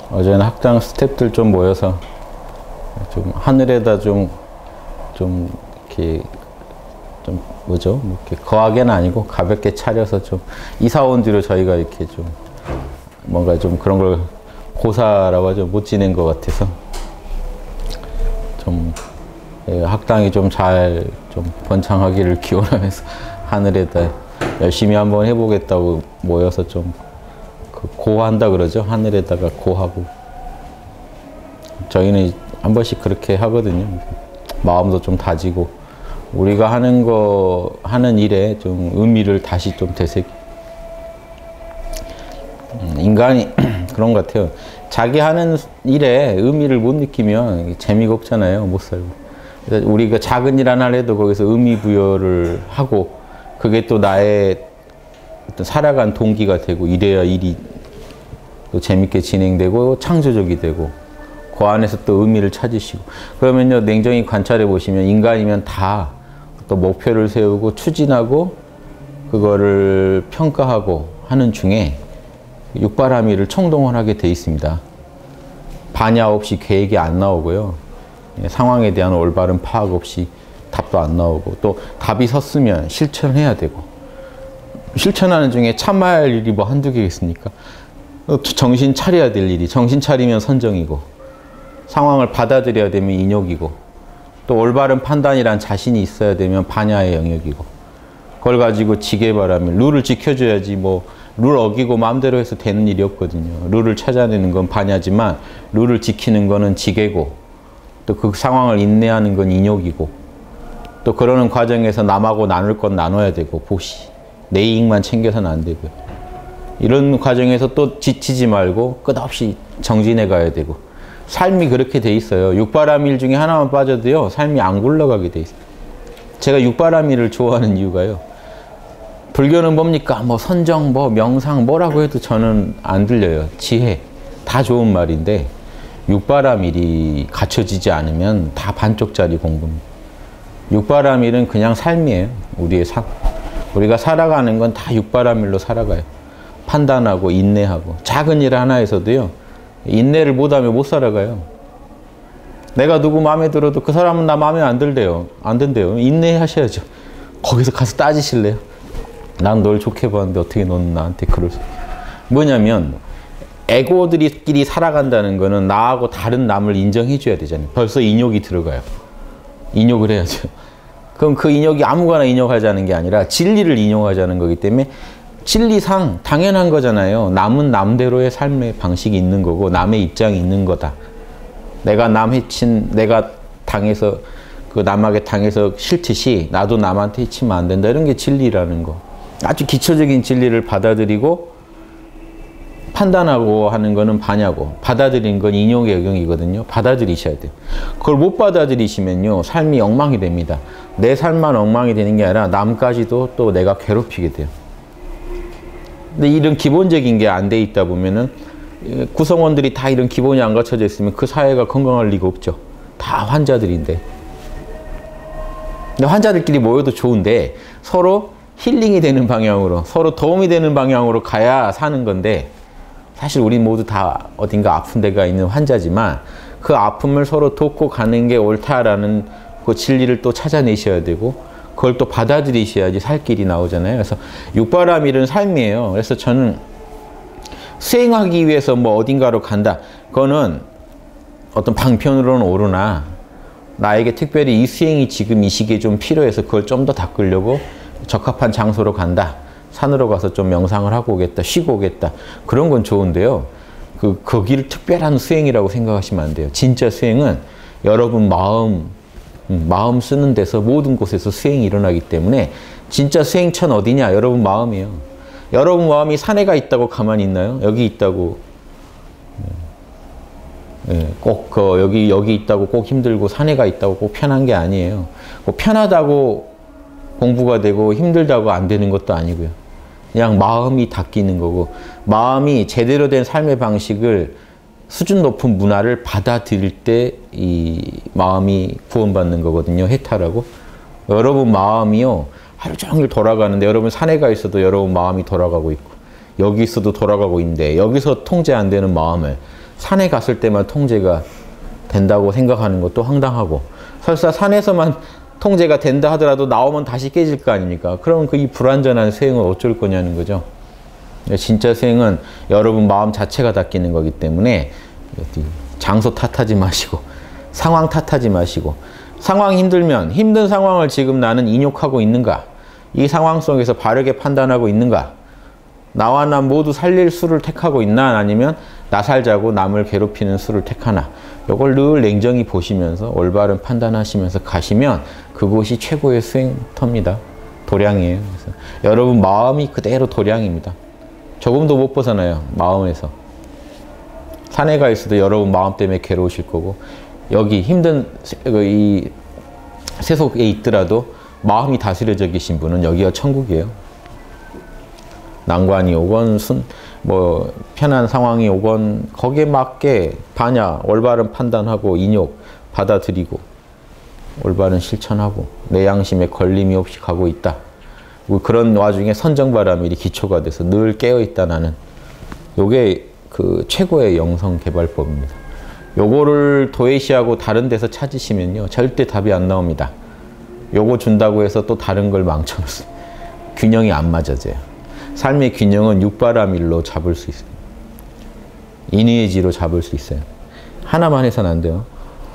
어제는 학당 스태프들 좀 모여서 좀 하늘에다 좀 이렇게 좀 뭐죠? 뭐 이렇게 거하게는 아니고 가볍게 차려서 좀 이사 온 뒤로 저희가 이렇게 좀 뭔가 좀 그런 걸 고사라고 하죠. 못 지낸 것 같아서 좀 학당이 좀 잘 좀 번창하기를 기원하면서 하늘에다 열심히 한번 해보겠다고 모여서 좀 고한다 그러죠. 하늘에다가 고하고 저희는 한 번씩 그렇게 하거든요. 마음도 좀 다지고 우리가 하는 일에 좀 의미를 다시 좀 되새기. 인간이 그런 것 같아요. 자기 하는 일에 의미를 못 느끼면 재미가 없잖아요. 못 살고. 그래서 우리가 작은 일 하나 해도 거기서 의미 부여를 하고 그게 또 나의 어떤 살아간 동기가 되고 이래야 일이 또 재밌게 진행되고 창조적이 되고 그 안에서 또 의미를 찾으시고 그러면요 냉정히 관찰해 보시면 인간이면 다 또 목표를 세우고 추진하고 그거를 평가하고 하는 중에 육바라밀을 총동원 하게 돼 있습니다. 반야 없이 계획이 안 나오고요. 상황에 대한 올바른 파악 없이 답도 안 나오고 또 답이 섰으면 실천해야 되고 실천하는 중에 참아야 할 일이 뭐 한두 개겠습니까? 정신 차려야 될 일이 정신 차리면 선정이고 상황을 받아들여야 되면 인욕이고 또 올바른 판단이란 자신이 있어야 되면 반야의 영역이고 그걸 가지고 지게바라밀 룰을 지켜줘야지 뭐 룰 어기고 마음대로 해서 되는 일이 없거든요. 룰을 찾아내는 건 반야지만 룰을 지키는 거는 지게고 또 그 상황을 인내하는 건 인욕이고 또 그러는 과정에서 남하고 나눌 건 나눠야 되고 보시 내 이익만 챙겨서는 안 되고요. 이런 과정에서 또 지치지 말고 끝없이 정진해 가야 되고 삶이 그렇게 돼 있어요. 육바라밀 중에 하나만 빠져도요 삶이 안 굴러가게 돼 있어요. 제가 육바라밀을 좋아하는 이유가요. 불교는 뭡니까? 뭐 선정, 뭐 명상 뭐라고 해도 저는 안 들려요. 지혜 다 좋은 말인데 육바라밀이 갖춰지지 않으면 다 반쪽짜리 공부입니다. 육바라밀은 그냥 삶이에요. 우리의 삶. 우리가 살아가는 건 다 육바라밀로 살아가요. 판단하고 인내하고 작은 일 하나에서도요. 인내를 못하면 못 살아가요. 내가 누구 마음에 들어도 그 사람은 나 마음에 안 든대요. 인내하셔야죠. 거기서 가서 따지실래요? 난 널 좋게 봤는데 어떻게 넌 나한테 그럴 수... 뭐냐면 에고들끼리 살아간다는 거는 나하고 다른 남을 인정해 줘야 되잖아요. 벌써 인욕이 들어가요. 인욕을 해야죠. 그럼 그 인욕이 아무거나 인욕하자는 게 아니라 진리를 인용하자는 거기 때문에 진리상 당연한 거잖아요. 남은 남대로의 삶의 방식이 있는 거고 남의 입장이 있는 거다. 내가 내가 당해서 그 남에게 당해서 싫듯이 나도 남한테 해치면 안 된다. 이런 게 진리라는 거. 아주 기초적인 진리를 받아들이고 판단하고 하는 거는 반야고 받아들이는 건 인용의 영역이거든요. 받아들이셔야 돼요. 그걸 못 받아들이시면요. 삶이 엉망이 됩니다. 내 삶만 엉망이 되는 게 아니라 남까지도 또 내가 괴롭히게 돼요. 근데 이런 기본적인 게 안 돼 있다 보면은 구성원들이 다 이런 기본이 안 갖춰져 있으면 그 사회가 건강할 리가 없죠. 다 환자들인데. 근데 환자들끼리 모여도 좋은데 서로 힐링이 되는 방향으로 서로 도움이 되는 방향으로 가야 사는 건데 사실 우리 모두 다 어딘가 아픈 데가 있는 환자지만 그 아픔을 서로 돕고 가는 게 옳다라는 그 진리를 또 찾아내셔야 되고 그걸 또 받아들이셔야지 살 길이 나오잖아요. 그래서 육바라밀은 삶이에요. 그래서 저는 수행하기 위해서 뭐 어딘가로 간다. 그거는 어떤 방편으로는 오르나 나에게 특별히 이 수행이 지금 이 시기에 좀 필요해서 그걸 좀 더 닦으려고 적합한 장소로 간다. 산으로 가서 좀 명상을 하고 오겠다. 쉬고 오겠다. 그런 건 좋은데요. 거기를 특별한 수행이라고 생각하시면 안 돼요. 진짜 수행은 여러분 마음 쓰는 데서 모든 곳에서 수행이 일어나기 때문에 진짜 수행처는 어디냐? 여러분 마음이에요. 여러분 마음이 산에가 있다고 가만히 있나요? 여기 있다고 꼭 여기 있다고 꼭 힘들고 산에가 있다고 꼭 편한 게 아니에요. 꼭 편하다고 공부가 되고 힘들다고 안 되는 것도 아니고요. 그냥 마음이 닦이는 거고 마음이 제대로 된 삶의 방식을 수준 높은 문화를 받아들일 때 이 마음이 구원받는 거거든요. 해탈하고. 여러분 마음이요. 하루 종일 돌아가는데 여러분 산에 가 있어도 여러분 마음이 돌아가고 있고 여기 있어도 돌아가고 있는데 여기서 통제 안 되는 마음을 산에 갔을 때만 통제가 된다고 생각하는 것도 황당하고, 설사 산에서만 통제가 된다 하더라도 나오면 다시 깨질 거 아닙니까? 그럼 그 이 불완전한 수행을 어쩔 거냐는 거죠. 진짜 수행은 여러분 마음 자체가 닦이는 거기 때문에 장소 탓하지 마시고 상황 탓하지 마시고, 상황이 힘들면 힘든 상황을 지금 나는 인욕하고 있는가? 이 상황 속에서 바르게 판단하고 있는가? 나와 나 모두 살릴 수를 택하고 있나? 아니면 나 살자고 남을 괴롭히는 수를 택하나? 이걸 늘 냉정히 보시면서 올바른 판단하시면서 가시면 그곳이 최고의 수행터입니다. 도량이에요. 그래서 여러분 마음이 그대로 도량입니다. 조금도 못 벗어나요. 마음에서. 산에 가 있어도 여러분 마음 때문에 괴로우실 거고, 여기 힘든 이 세속에 있더라도 마음이 다스려져 계신 분은 여기가 천국이에요. 난관이 오건 편한 상황이 오건 거기에 맞게 반야 올바른 판단하고 인욕 받아들이고 올바른 실천하고 내 양심에 걸림이 없이 가고 있다. 그런 와중에 선정바라밀이 기초가 돼서 늘 깨어있다 나는, 요게 그 최고의 영성개발법입니다. 요거를 도외시하고 다른 데서 찾으시면요 절대 답이 안 나옵니다. 요거 준다고 해서 또 다른 걸 망쳐놓습니다. 균형이 안 맞아져요. 삶의 균형은 육바라밀로 잡을 수 있어요. 인의의지로 잡을 수 있어요. 하나만 해서는 안 돼요.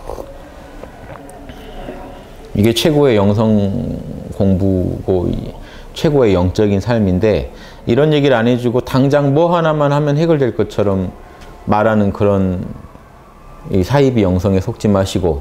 이게 최고의 영성 공부고 최고의 영적인 삶인데, 이런 얘기를 안 해주고 당장 뭐 하나만 하면 해결될 것처럼 말하는 그런 이 사이비 영성에 속지 마시고,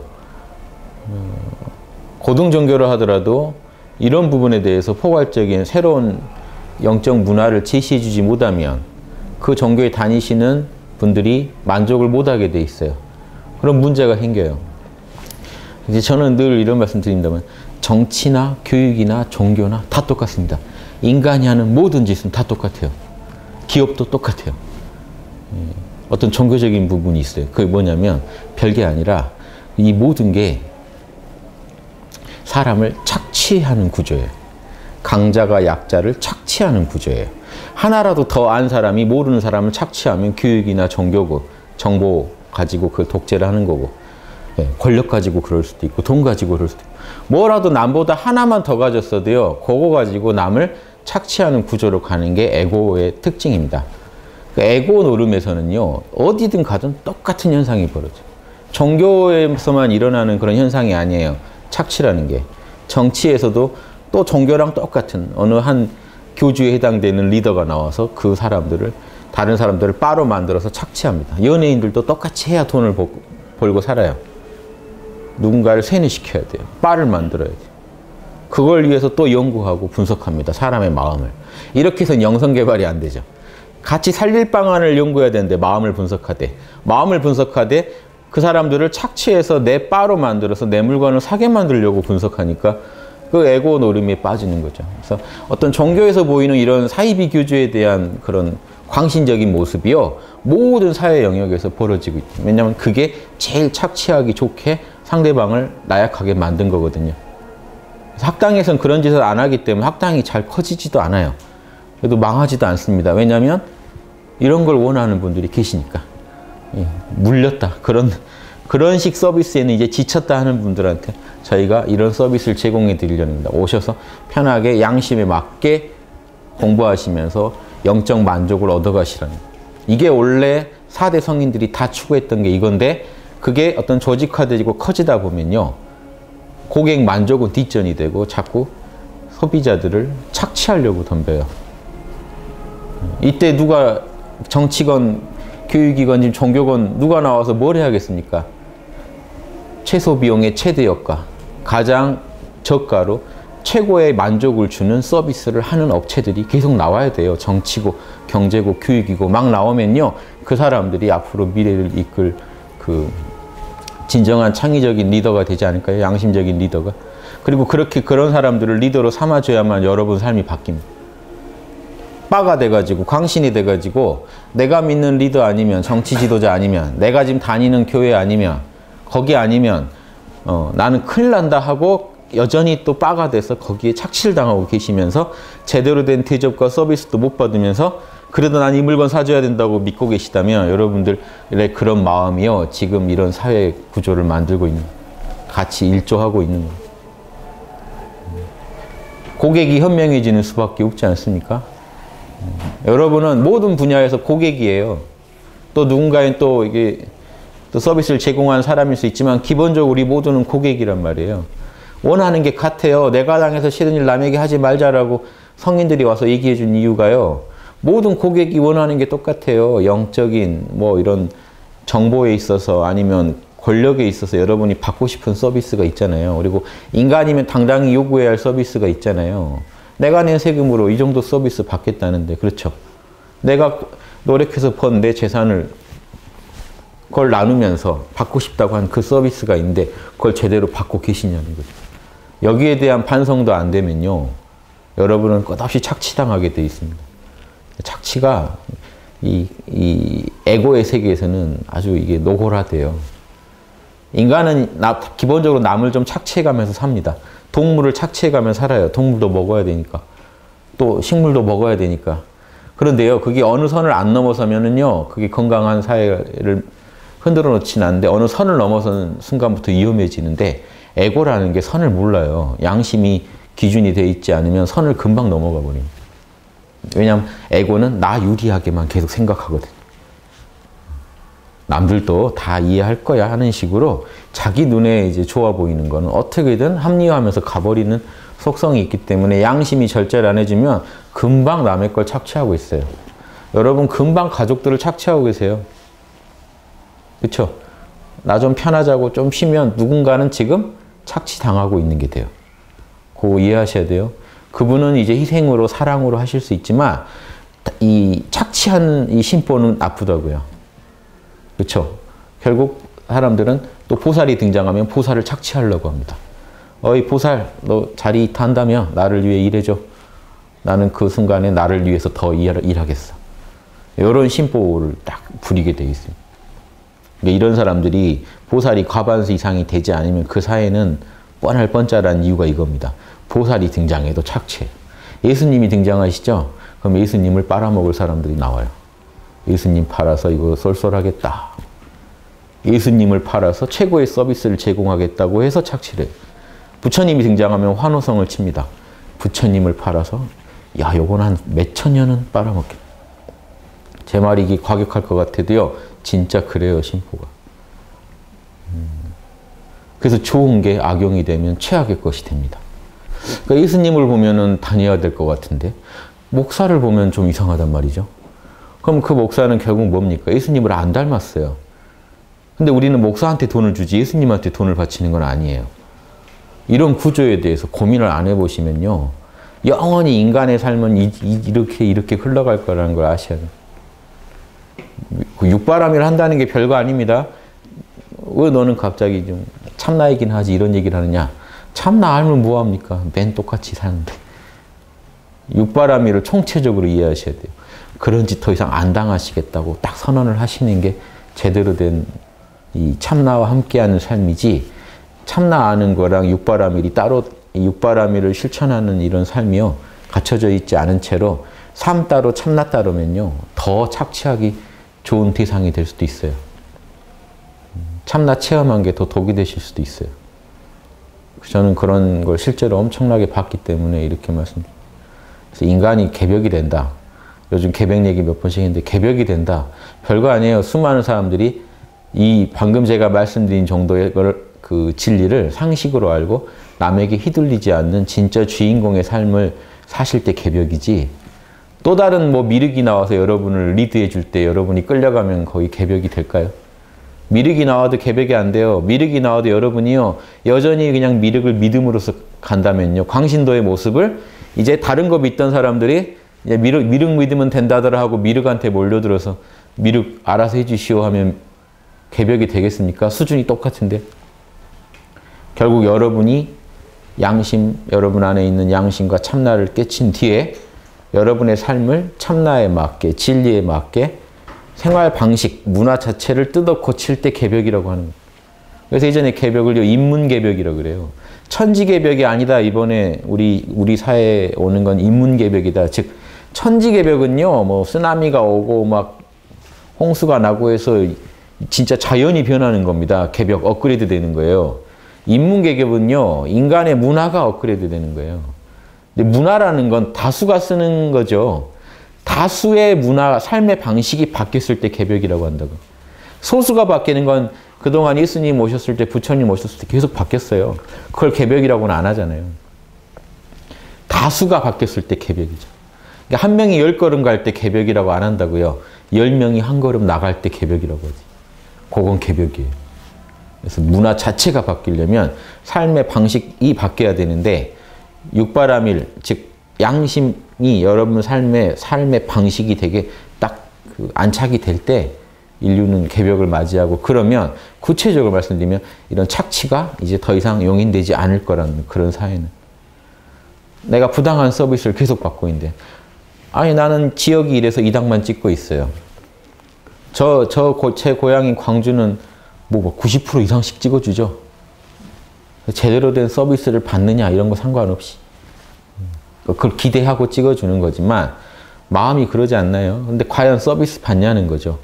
고등종교를 하더라도 이런 부분에 대해서 포괄적인 새로운 영적 문화를 제시해 주지 못하면 그 종교에 다니시는 분들이 만족을 못하게 돼 있어요. 그런 문제가 생겨요. 이제 저는 늘 이런 말씀 드린다면, 정치나 교육이나 종교나 다 똑같습니다. 인간이 하는 모든 짓은 다 똑같아요. 기업도 똑같아요. 어떤 종교적인 부분이 있어요. 그게 뭐냐면 별게 아니라 이 모든 게 사람을 착취하는 구조예요. 강자가 약자를 착취하는 구조예요. 하나라도 더 안 사람이 모르는 사람을 착취하면 교육이나 종교고 정보 가지고 그걸 독재를 하는 거고, 권력 가지고 그럴 수도 있고 돈 가지고 그럴 수도 있고, 뭐라도 남보다 하나만 더 가졌어도요 그거 가지고 남을 착취하는 구조로 가는 게 에고의 특징입니다. 그 에고 노름에서는요 어디든 가든 똑같은 현상이 벌어져요. 종교에서만 일어나는 그런 현상이 아니에요. 착취라는 게. 정치에서도 또 종교랑 똑같은 어느 한 교주에 해당되는 리더가 나와서 그 사람들을, 다른 사람들을 빠로 만들어서 착취합니다. 연예인들도 똑같이 해야 돈을 벌고 살아요. 누군가를 세뇌시켜야 돼요. 빠를 만들어야 돼요. 그걸 위해서 또 연구하고 분석합니다. 사람의 마음을. 이렇게 해서는 영성개발이 안 되죠. 같이 살릴 방안을 연구해야 되는데 마음을 분석하되 그 사람들을 착취해서 내 빠로 만들어서 내 물건을 사게 만들려고 분석하니까 그 에고 노름에 빠지는 거죠. 그래서 어떤 종교에서 보이는 이런 사이비 교주에 대한 그런 광신적인 모습이요 모든 사회 영역에서 벌어지고 있죠. 왜냐하면 그게 제일 착취하기 좋게 상대방을 나약하게 만든 거거든요. 그래서 학당에서는 그런 짓을 안 하기 때문에 학당이 잘 커지지도 않아요. 그래도 망하지도 않습니다. 왜냐하면 이런 걸 원하는 분들이 계시니까. 물렸다. 그런 식 서비스에는 이제 지쳤다 하는 분들한테 저희가 이런 서비스를 제공해 드리려는 겁니다. 오셔서 편하게 양심에 맞게 공부하시면서 영적 만족을 얻어가시라는 거예요. 이게 원래 4대 성인들이 다 추구했던 게 이건데, 그게 어떤 조직화되고 커지다 보면요 고객 만족은 뒷전이 되고 자꾸 소비자들을 착취하려고 덤벼요. 이때 누가 정치건 교육이건 종교건 누가 나와서 뭘 해야겠습니까? 최소 비용의 최대 효과, 가장 저가로 최고의 만족을 주는 서비스를 하는 업체들이 계속 나와야 돼요. 정치고 경제고 교육이고 막 나오면요 그 사람들이 앞으로 미래를 이끌 그 진정한 창의적인 리더가 되지 않을까요? 양심적인 리더가. 그리고 그런 사람들을 리더로 삼아줘야만 여러분 삶이 바뀝니다. 빠가 돼가지고 광신이 돼가지고 내가 믿는 리더 아니면, 정치 지도자 아니면, 내가 지금 다니는 교회 아니면, 거기 아니면 나는 큰일 난다 하고 여전히 또 빠가 돼서 거기에 착취를 당하고 계시면서 제대로 된 대접과 서비스도 못 받으면서 그래도 난 이 물건 사줘야 된다고 믿고 계시다면 여러분들의 그런 마음이요. 지금 이런 사회 구조를 만들고 있는, 같이 일조하고 있는 거예요. 고객이 현명해지는 수밖에 없지 않습니까? 여러분은 모든 분야에서 고객이에요. 또 누군가는 또 이게 또 서비스를 제공하는 사람일 수 있지만 기본적으로 우리 모두는 고객이란 말이에요. 원하는 게 같아요. 내가 당해서 싫은 일 남에게 하지 말자라고 성인들이 와서 얘기해 준 이유가요. 모든 고객이 원하는 게 똑같아요. 영적인 뭐 이런 정보에 있어서 아니면 권력에 있어서 여러분이 받고 싶은 서비스가 있잖아요. 그리고 인간이면 당당히 요구해야 할 서비스가 있잖아요. 내가 낸 세금으로 이 정도 서비스 받겠다는데, 그렇죠? 내가 노력해서 번 내 재산을 그걸 나누면서 받고 싶다고 한 그 서비스가 있는데 그걸 제대로 받고 계시냐는 거죠. 여기에 대한 반성도 안 되면요. 여러분은 끝없이 착취당하게 돼 있습니다. 착취가 이 에고의 세계에서는 아주 이게 노골화돼요. 인간은 기본적으로 남을 좀 착취해가면서 삽니다. 동물을 착취해가면서 살아요. 동물도 먹어야 되니까. 또 식물도 먹어야 되니까. 그런데요, 그게 어느 선을 안 넘어서면은요, 그게 건강한 사회를 흔들어 놓지는 않는데 어느 선을 넘어서는 순간부터 위험해지는데 에고라는 게 선을 몰라요. 양심이 기준이 돼 있지 않으면 선을 금방 넘어가 버립니다. 왜냐하면 에고는 나 유리하게만 계속 생각하거든. 남들도 다 이해할 거야 하는 식으로 자기 눈에 이제 좋아 보이는 거는 어떻게든 합리화하면서 가버리는 속성이 있기 때문에 양심이 절제를 안 해주면 금방 남의 걸 착취하고 있어요. 여러분 금방 가족들을 착취하고 계세요. 그렇죠? 나 좀 편하자고 좀 쉬면 누군가는 지금 착취당하고 있는 게 돼요. 그거 이해하셔야 돼요. 그분은 이제 희생으로 사랑으로 하실 수 있지만 이 착취한 이 심보는 아프다고요. 그렇죠? 결국 사람들은 또 보살이 등장하면 보살을 착취하려고 합니다. 어이 보살, 너 자리 탄다며 나를 위해 일해줘. 나는 그 순간에 나를 위해서 더 일하겠어. 이런 심보를 딱 부리게 돼 있어요. 이런 사람들이 보살이 과반수 이상이 되지 않으면 그 사회는 뻔할 뻔짜라는 이유가 이겁니다. 보살이 등장해도 착취해요. 예수님이 등장하시죠? 그럼 예수님을 빨아먹을 사람들이 나와요. 예수님 팔아서 이거 쏠쏠하겠다. 예수님을 팔아서 최고의 서비스를 제공하겠다고 해서 착취를 해요. 부처님이 등장하면 환호성을 칩니다. 부처님을 팔아서 야, 요건 한 몇천 년은 빨아먹겠다. 제 말이 이게 과격할 것 같아도요. 진짜 그래요, 심보가. 그래서 좋은 게 악용이 되면 최악의 것이 됩니다. 그러니까 예수님을 보면은 다녀야 될 것 같은데 목사를 보면 좀 이상하단 말이죠. 그럼 그 목사는 결국 뭡니까? 예수님을 안 닮았어요. 근데 우리는 목사한테 돈을 주지 예수님한테 돈을 바치는 건 아니에요. 이런 구조에 대해서 고민을 안 해보시면요. 영원히 인간의 삶은 이렇게 흘러갈 거라는 걸 아셔야 돼요. 육바람이를 한다는 게 별거 아닙니다. 왜 너는 갑자기 좀 참나이긴 하지 이런 얘기를 하느냐. 참나 알면 뭐합니까? 맨 똑같이 사는데. 육바람이를 총체적으로 이해하셔야 돼요. 그런 짓 더 이상 안 당하시겠다고 딱 선언을 하시는 게 제대로 된 이 참나와 함께하는 삶이지 참나 아는 거랑 육바라밀이 따로 육바라밀을 실천하는 이런 삶이요. 갖춰져 있지 않은 채로 삶 따로 참나 따로면요. 더 착취하기 좋은 대상이 될 수도 있어요. 참나 체험한 게 더 독이 되실 수도 있어요. 저는 그런 걸 실제로 엄청나게 봤기 때문에 이렇게 말씀드립니다. 그래서 인간이 개벽이 된다. 요즘 개벽 얘기 몇 번씩 했는데 개벽이 된다. 별거 아니에요. 수많은 사람들이 이 방금 제가 말씀드린 정도의 그 진리를 상식으로 알고 남에게 휘둘리지 않는 진짜 주인공의 삶을 사실 때 개벽이지 또 다른 뭐 미륵이 나와서 여러분을 리드해 줄 때 여러분이 끌려가면 거의 개벽이 될까요? 미륵이 나와도 개벽이 안 돼요. 미륵이 나와도 여러분이요. 여전히 그냥 미륵을 믿음으로써 간다면요. 광신도의 모습을 이제 다른 거 믿던 사람들이 이제 미륵 믿으면 된다더라 하고 미륵한테 몰려들어서 미륵 알아서 해주시오 하면 개벽이 되겠습니까? 수준이 똑같은데. 결국 여러분이 양심, 여러분 안에 있는 양심과 참나를 깨친 뒤에 여러분의 삶을 참나에 맞게, 진리에 맞게 생활 방식, 문화 자체를 뜯어 고칠 때 개벽이라고 하는 거예요. 그래서 예전에 개벽을 인문개벽이라고 그래요. 천지개벽이 아니다. 이번에 우리 사회에 오는 건 인문개벽이다. 즉 천지개벽은요, 뭐 쓰나미가 오고 막 홍수가 나고 해서 진짜 자연이 변하는 겁니다. 개벽 업그레이드 되는 거예요. 인문개벽은요, 인간의 문화가 업그레이드 되는 거예요. 근데 문화라는 건 다수가 쓰는 거죠. 다수의 문화, 삶의 방식이 바뀌었을 때 개벽이라고 한다고. 소수가 바뀌는 건 그동안 예수님 오셨을 때, 부처님 오셨을 때 계속 바뀌었어요. 그걸 개벽이라고는 안 하잖아요. 다수가 바뀌었을 때 개벽이죠. 그러니까 한 명이 10걸음 갈 때 개벽이라고 안 한다고요. 10명이 한 걸음 나갈 때 개벽이라고 하지. 그건 개벽이에요. 그래서 문화 자체가 바뀌려면 삶의 방식이 바뀌어야 되는데 육바라밀, 즉 양심이 여러분 삶의 방식이 되게 딱 그 안착이 될 때 인류는 개벽을 맞이하고, 그러면 구체적으로 말씀드리면 이런 착취가 이제 더 이상 용인되지 않을 거라는, 그런 사회는. 내가 부당한 서비스를 계속 받고 있는데, 아니 나는 지역이 이래서 이당만 찍고 있어요. 제 고향인 광주는 뭐 90% 이상씩 찍어주죠. 제대로 된 서비스를 받느냐 이런 거 상관없이 그걸 기대하고 찍어주는 거지만 마음이 그러지 않나요? 근데 과연 서비스 받냐는 거죠.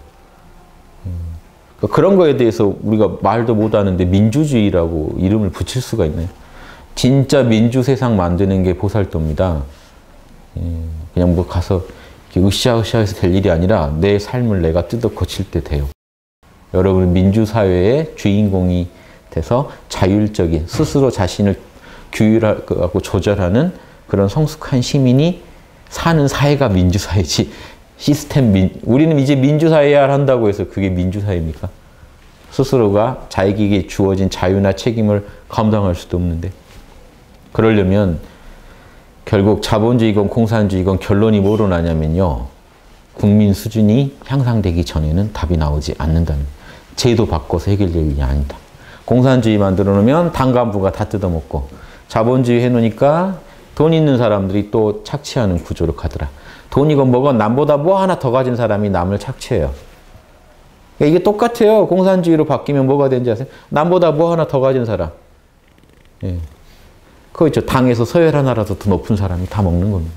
그런 거에 대해서 우리가 말도 못하는데 민주주의라고 이름을 붙일 수가 있나요? 진짜 민주 세상 만드는 게 보살도입니다. 그냥 뭐 가서 으쌰으쌰해서 될 일이 아니라 내 삶을 내가 뜯어 고칠 때 돼요. 여러분은 민주사회의 주인공이 돼서 자율적인, 스스로 자신을 규율하고 조절하는 그런 성숙한 시민이 사는 사회가 민주사회지. 우리는 이제 민주사회야 한다고 해서 그게 민주사회입니까? 스스로가 자기에게 주어진 자유나 책임을 감당할 수도 없는데. 그러려면 결국 자본주의건 공산주의건 결론이 뭐로 나냐면요. 국민 수준이 향상되기 전에는 답이 나오지 않는다는, 제도 바꿔서 해결될 일이 아니다. 공산주의 만들어 놓으면 당간부가 다 뜯어먹고, 자본주의 해놓으니까 돈 있는 사람들이 또 착취하는 구조로 가더라. 돈이건 뭐건 남보다 뭐 하나 더 가진 사람이 남을 착취해요. 그러니까 이게 똑같아요. 공산주의로 바뀌면 뭐가 되는지 아세요? 남보다 뭐 하나 더 가진 사람. 예. 그거 있죠. 당에서 서열 하나라도 더 높은 사람이 다 먹는 겁니다.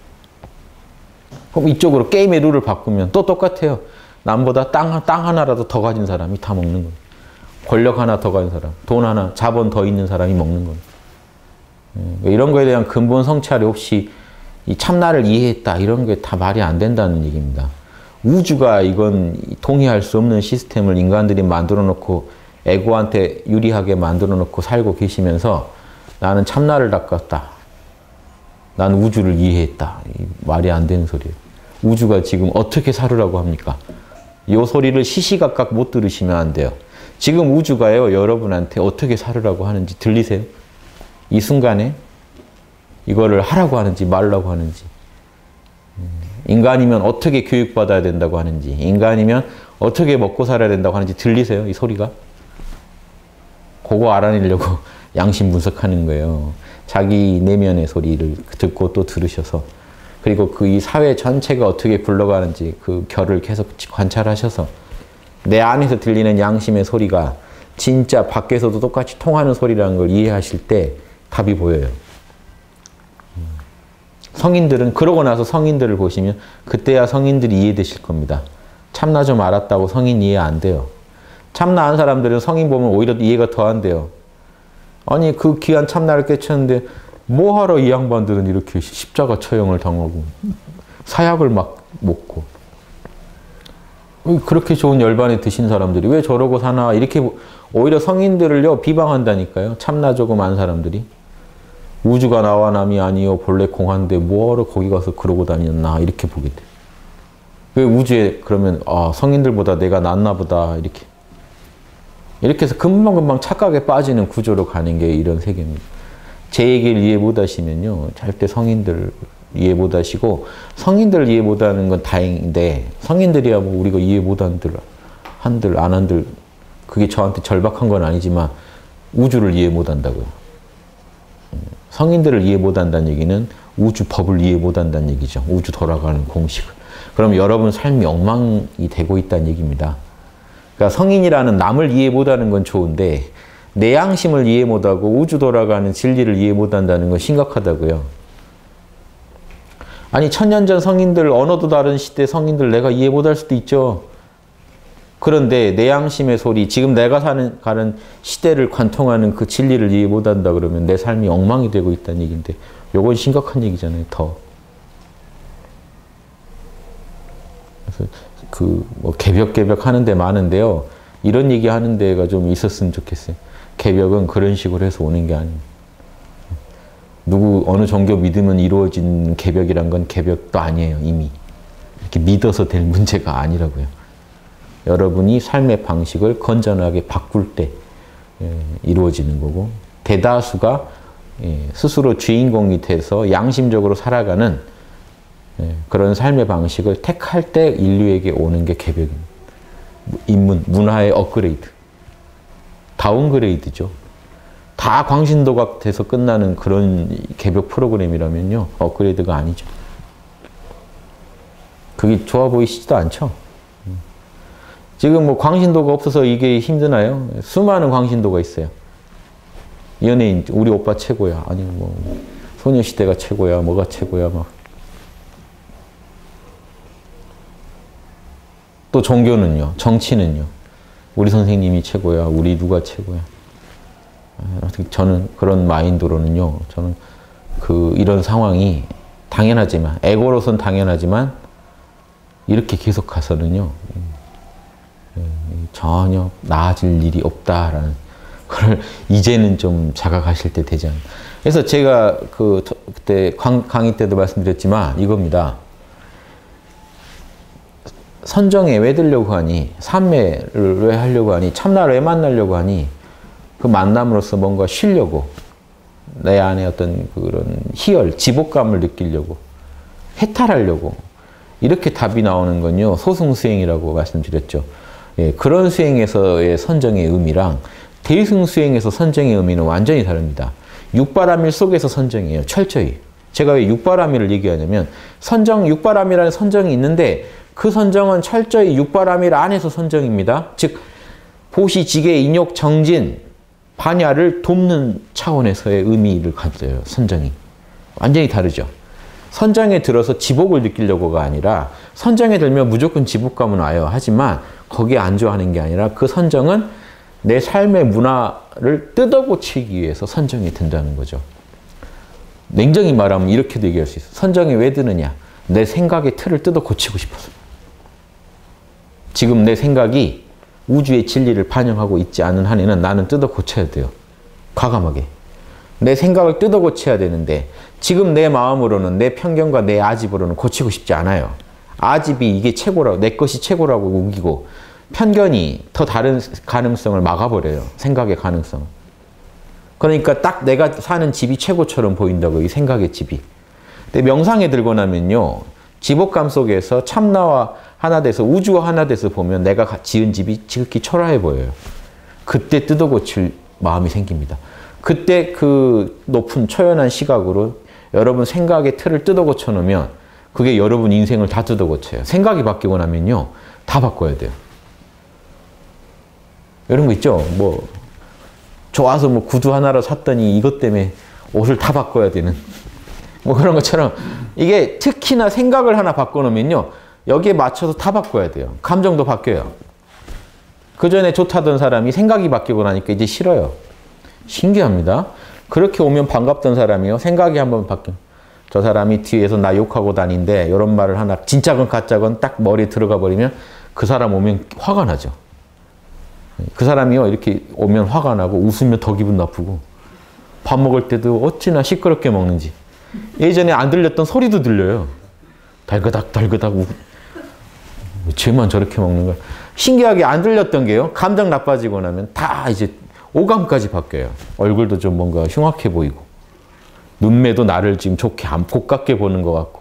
그럼 이쪽으로 게임의 룰을 바꾸면 또 똑같아요. 남보다 땅 하나라도 더 가진 사람이 다 먹는 겁니다. 권력 하나 더 가진 사람, 돈 하나, 자본 더 있는 사람이 먹는 겁니다. 이런 거에 대한 근본 성찰이 혹시 이 참나를 이해했다, 이런 게 다 말이 안 된다는 얘기입니다. 우주가 이건 동의할 수 없는 시스템을 인간들이 만들어 놓고 에고한테 유리하게 만들어 놓고 살고 계시면서 나는 참나를 닦았다, 나는 우주를 이해했다, 말이 안 되는 소리예요. 우주가 지금 어떻게 살으라고 합니까? 이 소리를 시시각각 못 들으시면 안 돼요. 지금 우주가요, 여러분한테 어떻게 살으라고 하는지 들리세요? 이 순간에 이거를 하라고 하는지 말라고 하는지, 인간이면 어떻게 교육받아야 된다고 하는지, 인간이면 어떻게 먹고 살아야 된다고 하는지 들리세요? 이 소리가? 그거 알아내려고 양심 분석하는 거예요. 자기 내면의 소리를 듣고 또 들으셔서, 그리고 그 이 사회 전체가 어떻게 굴러가는지 그 결을 계속 관찰하셔서 내 안에서 들리는 양심의 소리가 진짜 밖에서도 똑같이 통하는 소리라는 걸 이해하실 때 답이 보여요. 성인들은, 그러고 나서 성인들을 보시면 그때야 성인들이 이해되실 겁니다. 참나 좀 알았다고 성인 이해 안 돼요. 참나 안 사람들은 성인 보면 오히려 이해가 더 안 돼요. 아니 그 귀한 참나를 깨쳤는데 뭐하러 이 양반들은 이렇게 십자가 처형을 당하고 사약을 막 먹고, 그렇게 좋은 열반에 드신 사람들이 왜 저러고 사나, 이렇게 오히려 성인들을요 비방한다니까요. 참나 조금 안 사람들이. 우주가 나와 남이 아니요 본래 공한데 뭐하러 거기 가서 그러고 다녔나, 이렇게 보게 돼. 왜 우주에 그러면 성인들보다 내가 낫나 보다, 이렇게 해서 금방금방 착각에 빠지는 구조로 가는 게 이런 세계입니다. 제 얘기를 이해 못 하시면요, 절대 성인들 이해 못 하시고, 성인들 이해 못 하는 건 다행인데, 성인들이야 뭐 우리가 이해 못 한들 안 한들 그게 저한테 절박한 건 아니지만 우주를 이해 못 한다고요. 성인들을 이해 못 한다는 얘기는 우주 법을 이해 못 한다는 얘기죠. 우주 돌아가는 공식을. 그럼 여러분 삶이 엉망이 되고 있다는 얘기입니다. 그러니까 성인이라는 남을 이해 못 하는 건 좋은데 내 양심을 이해 못하고 우주 돌아가는 진리를 이해 못한다는 건 심각하다고요. 아니 천년 전 성인들, 언어도 다른 시대 성인들 내가 이해 못할 수도 있죠. 그런데 내 양심의 소리, 지금 내가 가는 시대를 관통하는 그 진리를 이해 못한다 그러면 내 삶이 엉망이 되고 있다는 얘기인데 요건 심각한 얘기잖아요. 더. 그래서 뭐 개벽 하는 데 많은데요. 이런 얘기 하는 데가 좀 있었으면 좋겠어요. 개벽은 그런 식으로 해서 오는 게 아닙니다. 어느 종교 믿으면 이루어진 개벽이란 건 개벽도 아니에요. 이미. 이렇게 믿어서 될 문제가 아니라고요. 여러분이 삶의 방식을 건전하게 바꿀 때 이루어지는 거고, 대다수가 스스로 주인공이 돼서 양심적으로 살아가는 그런 삶의 방식을 택할 때 인류에게 오는 게 개벽입니다. 문화의 업그레이드. 다운그레이드죠. 다 광신도가 돼서 끝나는 그런 개벽 프로그램이라면요. 업그레이드가 아니죠. 그게 좋아 보이시지도 않죠. 지금 뭐 광신도가 없어서 이게 힘드나요? 수많은 광신도가 있어요. 연예인, 우리 오빠 최고야. 아니 뭐 소녀시대가 최고야. 뭐가 최고야. 막. 또 종교는요. 정치는요. 우리 선생님이 최고야. 우리 누가 최고야. 저는 그런 마인드로는요. 저는 이런 상황이 당연하지만, 에고로서는 당연하지만 이렇게 계속 가서는요. 전혀 나아질 일이 없다라는 걸 이제는 좀 자각하실 때 되지 않나. 그래서 제가 그때 강의 때도 말씀드렸지만 이겁니다. 선정에 왜 들려고 하니? 삼매를 왜 하려고 하니? 참나를 왜 만나려고 하니? 그 만남으로써 뭔가 쉬려고, 내 안에 어떤 그런 희열, 지복감을 느끼려고, 해탈하려고, 이렇게 답이 나오는 건요, 소승수행이라고 말씀드렸죠. 예, 그런 수행에서의 선정의 의미랑 대승수행에서 선정의 의미는 완전히 다릅니다. 육바라밀 속에서 선정이에요. 철저히. 제가 왜 육바라밀을 얘기하냐면 육바라밀이라는 선정이 있는데 그 선정은 철저히 육바라밀 안에서 선정입니다. 즉 보시, 지계, 인욕, 정진, 반야를 돕는 차원에서의 의미를 가져요. 선정이. 완전히 다르죠. 선정에 들어서 지복을 느끼려고가 아니라 선정에 들면 무조건 지복감은 와요. 하지만 거기에 안주하는 게 아니라 그 선정은 내 삶의 문화를 뜯어고치기 위해서 선정이 든다는 거죠. 냉정히 말하면 이렇게도 얘기할 수 있어요. 선정이 왜 드느냐? 내 생각의 틀을 뜯어고치고 싶어서. 지금 내 생각이 우주의 진리를 반영하고 있지 않은 한에는 나는 뜯어고쳐야 돼요. 과감하게. 내 생각을 뜯어고쳐야 되는데 지금 내 마음으로는, 내 편견과 내 아집으로는 고치고 싶지 않아요. 아집이 이게 최고라고, 내 것이 최고라고 우기고 편견이 더 다른 가능성을 막아버려요. 생각의 가능성. 그러니까 딱 내가 사는 집이 최고처럼 보인다고, 이 생각의 집이. 근데 명상에 들고 나면요. 지복감 속에서 참나와 하나 돼서, 우주와 하나 돼서 보면 내가 지은 집이 지극히 초라해 보여요. 그때 뜯어고칠 마음이 생깁니다. 그때 그 높은 초연한 시각으로 여러분 생각의 틀을 뜯어고쳐 놓으면 그게 여러분 인생을 다 뜯어고쳐요. 생각이 바뀌고 나면요. 다 바꿔야 돼요. 이런 거 있죠? 뭐 좋아서 뭐 구두 하나를 샀더니 이것 때문에 옷을 다 바꿔야 되는 뭐 그런 것처럼 이게 특히나 생각을 하나 바꿔놓으면요. 여기에 맞춰서 다 바꿔야 돼요. 감정도 바뀌어요. 그 전에 좋다던 사람이 생각이 바뀌고 나니까 이제 싫어요. 신기합니다. 그렇게 오면 반갑던 사람이요. 생각이 한번 바뀌어. 저 사람이 뒤에서 나 욕하고 다닌데 이런 말을 하나 진짜건 가짜건 딱 머리에 들어가 버리면 그 사람 오면 화가 나죠. 그 사람이요. 이렇게 오면 화가 나고 웃으면 더 기분 나쁘고 밥 먹을 때도 어찌나 시끄럽게 먹는지. 예전에 안 들렸던 소리도 들려요. 달그닥 달그닥 쟤만 저렇게 먹는 거야. 신기하게 안 들렸던 게요. 감정 나빠지고 나면 다 이제 오감까지 바뀌어요. 얼굴도 좀 뭔가 흉악해 보이고 눈매도 나를 지금 좋게 안 고깝게 보는 것 같고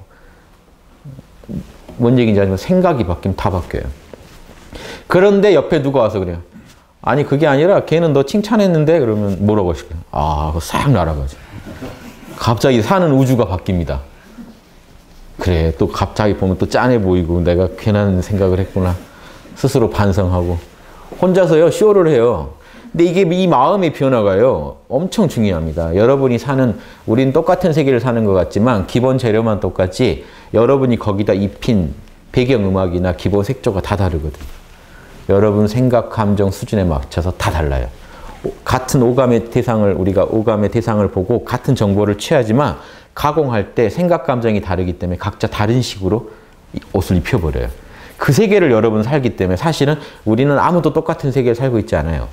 뭔 얘기인지 아니면 생각이 바뀌면 다 바뀌어요. 그런데 옆에 누가 와서 그래요. 아니 그게 아니라 걔는 너 칭찬했는데 그러면 뭐라고 하실까요? 아 그거 싹 날아가죠. 갑자기 사는 우주가 바뀝니다. 그래 또 갑자기 보면 또 짠해 보이고 내가 괜한 생각을 했구나. 스스로 반성하고 혼자서요 쇼를 해요. 근데 이게 이 마음의 변화가요, 엄청 중요합니다. 여러분이 사는, 우린 똑같은 세계를 사는 것 같지만 기본 재료만 똑같지 여러분이 거기다 입힌 배경음악이나 기본 색조가 다 다르거든요. 여러분 생각, 감정 수준에 맞춰서 다 달라요. 같은 오감의 대상을, 우리가 오감의 대상을 보고 같은 정보를 취하지만 가공할 때 생각, 감정이 다르기 때문에 각자 다른 식으로 옷을 입혀버려요. 그 세계를 여러분 살기 때문에 사실은 우리는 아무도 똑같은 세계를 살고 있지 않아요.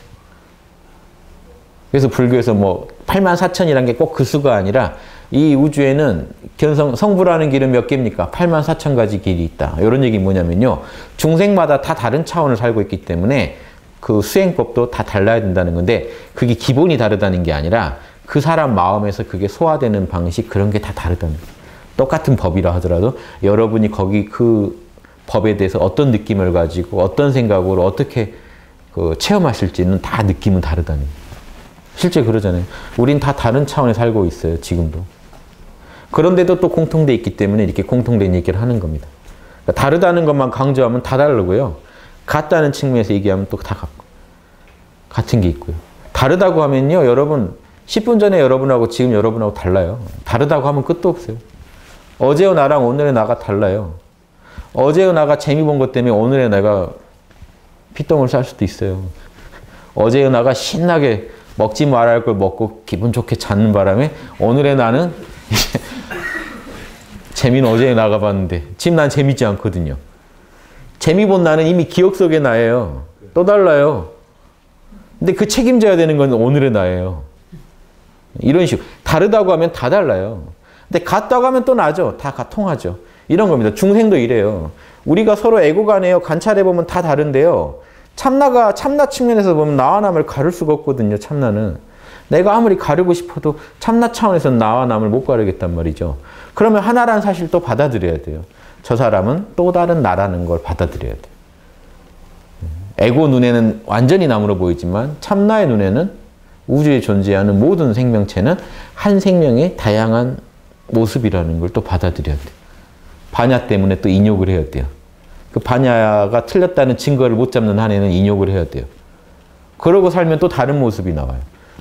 그래서 불교에서 뭐 84,000이라는 게 꼭 그 수가 아니라 이 우주에는 성불하는 길은 몇 개입니까? 84,000가지 길이 있다. 이런 얘기 뭐냐면요. 중생마다 다 다른 차원을 살고 있기 때문에 그 수행법도 다 달라야 된다는 건데 그게 기본이 다르다는 게 아니라 그 사람 마음에서 그게 소화되는 방식 그런 게 다 다르다는 거예요. 똑같은 법이라 하더라도 여러분이 거기 그 법에 대해서 어떤 느낌을 가지고 어떤 생각으로 어떻게 체험하실지는 다 느낌은 다르다는 거예요. 실제 그러잖아요. 우린 다 다른 차원에 살고 있어요. 지금도. 그런데도 또 공통돼 있기 때문에 이렇게 공통된 얘기를 하는 겁니다. 그러니까 다르다는 것만 강조하면 다 다르고요. 같다는 측면에서 얘기하면 또 다 같은 게 있고요. 다르다고 하면요. 여러분 10분 전에 여러분하고 지금 여러분하고 달라요. 다르다고 하면 끝도 없어요. 어제의 나랑 오늘의 나가 달라요. 어제의 나가 재미 본 것 때문에 오늘의 내가 피똥을 쌀 수도 있어요. 어제의 나가 신나게 먹지 말아야 할 걸 먹고 기분 좋게 자는 바람에 오늘의 나는 재미는 어제 나가봤는데 지금 난 재밌지 않거든요. 재미 본 나는 이미 기억 속의 나예요. 또 달라요. 근데 그 책임져야 되는 건 오늘의 나예요. 이런 식으로. 다르다고 하면 다 달라요. 근데 같다고 하면 또 나죠. 다 통하죠. 이런 겁니다. 중생도 이래요. 우리가 서로 에고 간에요. 관찰해보면 다 다른데요. 참나 측면에서 보면 나와 남을 가릴 수가 없거든요. 참나는. 내가 아무리 가르고 싶어도 참나 차원에서는 나와 남을 못 가르겠단 말이죠. 그러면 하나라는 사실을 또 받아들여야 돼요. 저 사람은 또 다른 나라는 걸 받아들여야 돼요. 에고 눈에는 완전히 남으로 보이지만 참나의 눈에는 우주에 존재하는 모든 생명체는 한 생명의 다양한 모습이라는 걸 또 받아들여야 돼요. 반야 때문에 또 인욕을 해야 돼요. 그 반야가 틀렸다는 증거를 못 잡는 한에는 인욕을 해야 돼요. 그러고 살면 또 다른 모습이 나와요.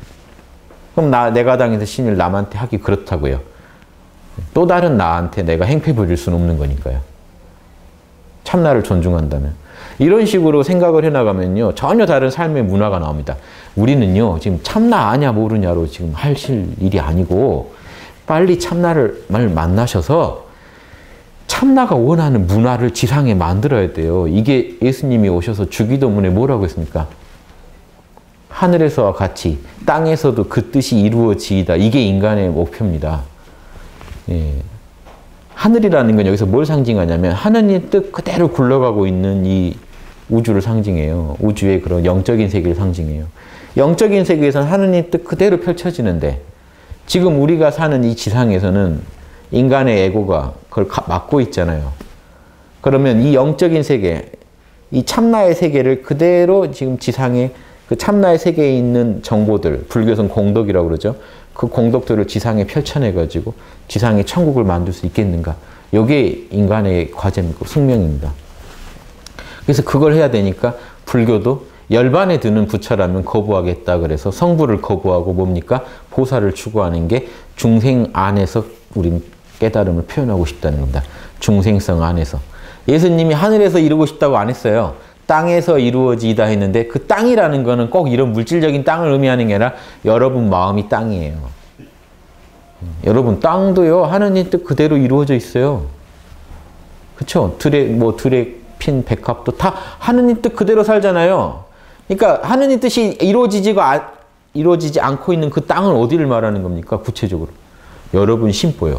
그럼 내가 당해서 신을 남한테 하기 그렇다고요. 또 다른 나한테 내가 행패 부릴 수는 없는 거니까요. 참나를 존중한다면. 이런 식으로 생각을 해나가면요. 전혀 다른 삶의 문화가 나옵니다. 우리는요. 지금 참나 아냐 모르냐로 지금 하실 일이 아니고 빨리 참나를 만나셔서 참나가 원하는 문화를 지상에 만들어야 돼요. 이게 예수님이 오셔서 주기도문에 뭐라고 했습니까? 하늘에서와 같이 땅에서도 그 뜻이 이루어지이다. 이게 인간의 목표입니다. 예. 하늘이라는 건 여기서 뭘 상징하냐면 하느님 뜻 그대로 굴러가고 있는 이 우주를 상징해요. 우주의 그런 영적인 세계를 상징해요. 영적인 세계에서는 하느님 뜻 그대로 펼쳐지는데 지금 우리가 사는 이 지상에서는 인간의 에고가 그걸 막고 있잖아요. 그러면 이 영적인 세계, 이 참나의 세계를 그대로 지금 지상에 그 참나의 세계에 있는 정보들, 불교에서는 공덕이라고 그러죠. 그 공덕들을 지상에 펼쳐내가지고 지상에 천국을 만들 수 있겠는가. 이게 인간의 과제이고 숙명입니다. 그래서 그걸 해야 되니까 불교도 열반에 드는 부처라면 거부하겠다 그래서 성부를 거부하고 뭡니까? 보살을 추구하는 게 중생 안에서 우린 깨달음을 표현하고 싶다는 겁니다. 중생성 안에서. 예수님이 하늘에서 이루고 싶다고 안 했어요. 땅에서 이루어지다 했는데 그 땅이라는 거는 꼭 이런 물질적인 땅을 의미하는 게 아니라 여러분 마음이 땅이에요. 여러분 땅도요. 하느님 뜻 그대로 이루어져 있어요. 그렇죠? 들에 핀 백합도 다 하느님 뜻 그대로 살잖아요. 그러니까 하느님 뜻이 이루어지지 않고 있는 그 땅은 어디를 말하는 겁니까? 구체적으로. 여러분 심보요.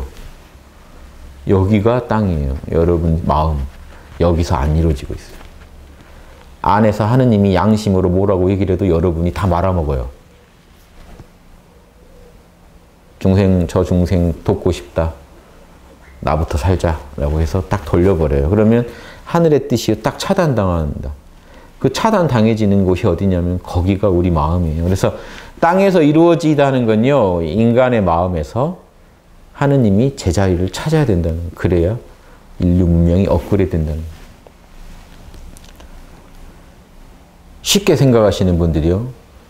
여기가 땅이에요. 여러분 마음. 여기서 안 이루어지고 있어요. 안에서 하느님이 양심으로 뭐라고 얘기를 해도 여러분이 다 말아먹어요. 저 중생 돕고 싶다. 나부터 살자라고 해서 딱 돌려버려요. 그러면 하늘의 뜻이 딱 차단당합니다. 그 차단당해지는 곳이 어디냐면 거기가 우리 마음이에요. 그래서 땅에서 이루어지다는 건요. 인간의 마음에서 하느님이 제자리를 찾아야 된다는 거예요. 그래야 인류 문명이 업그레이드 된다는 거예요. 쉽게 생각하시는 분들이요.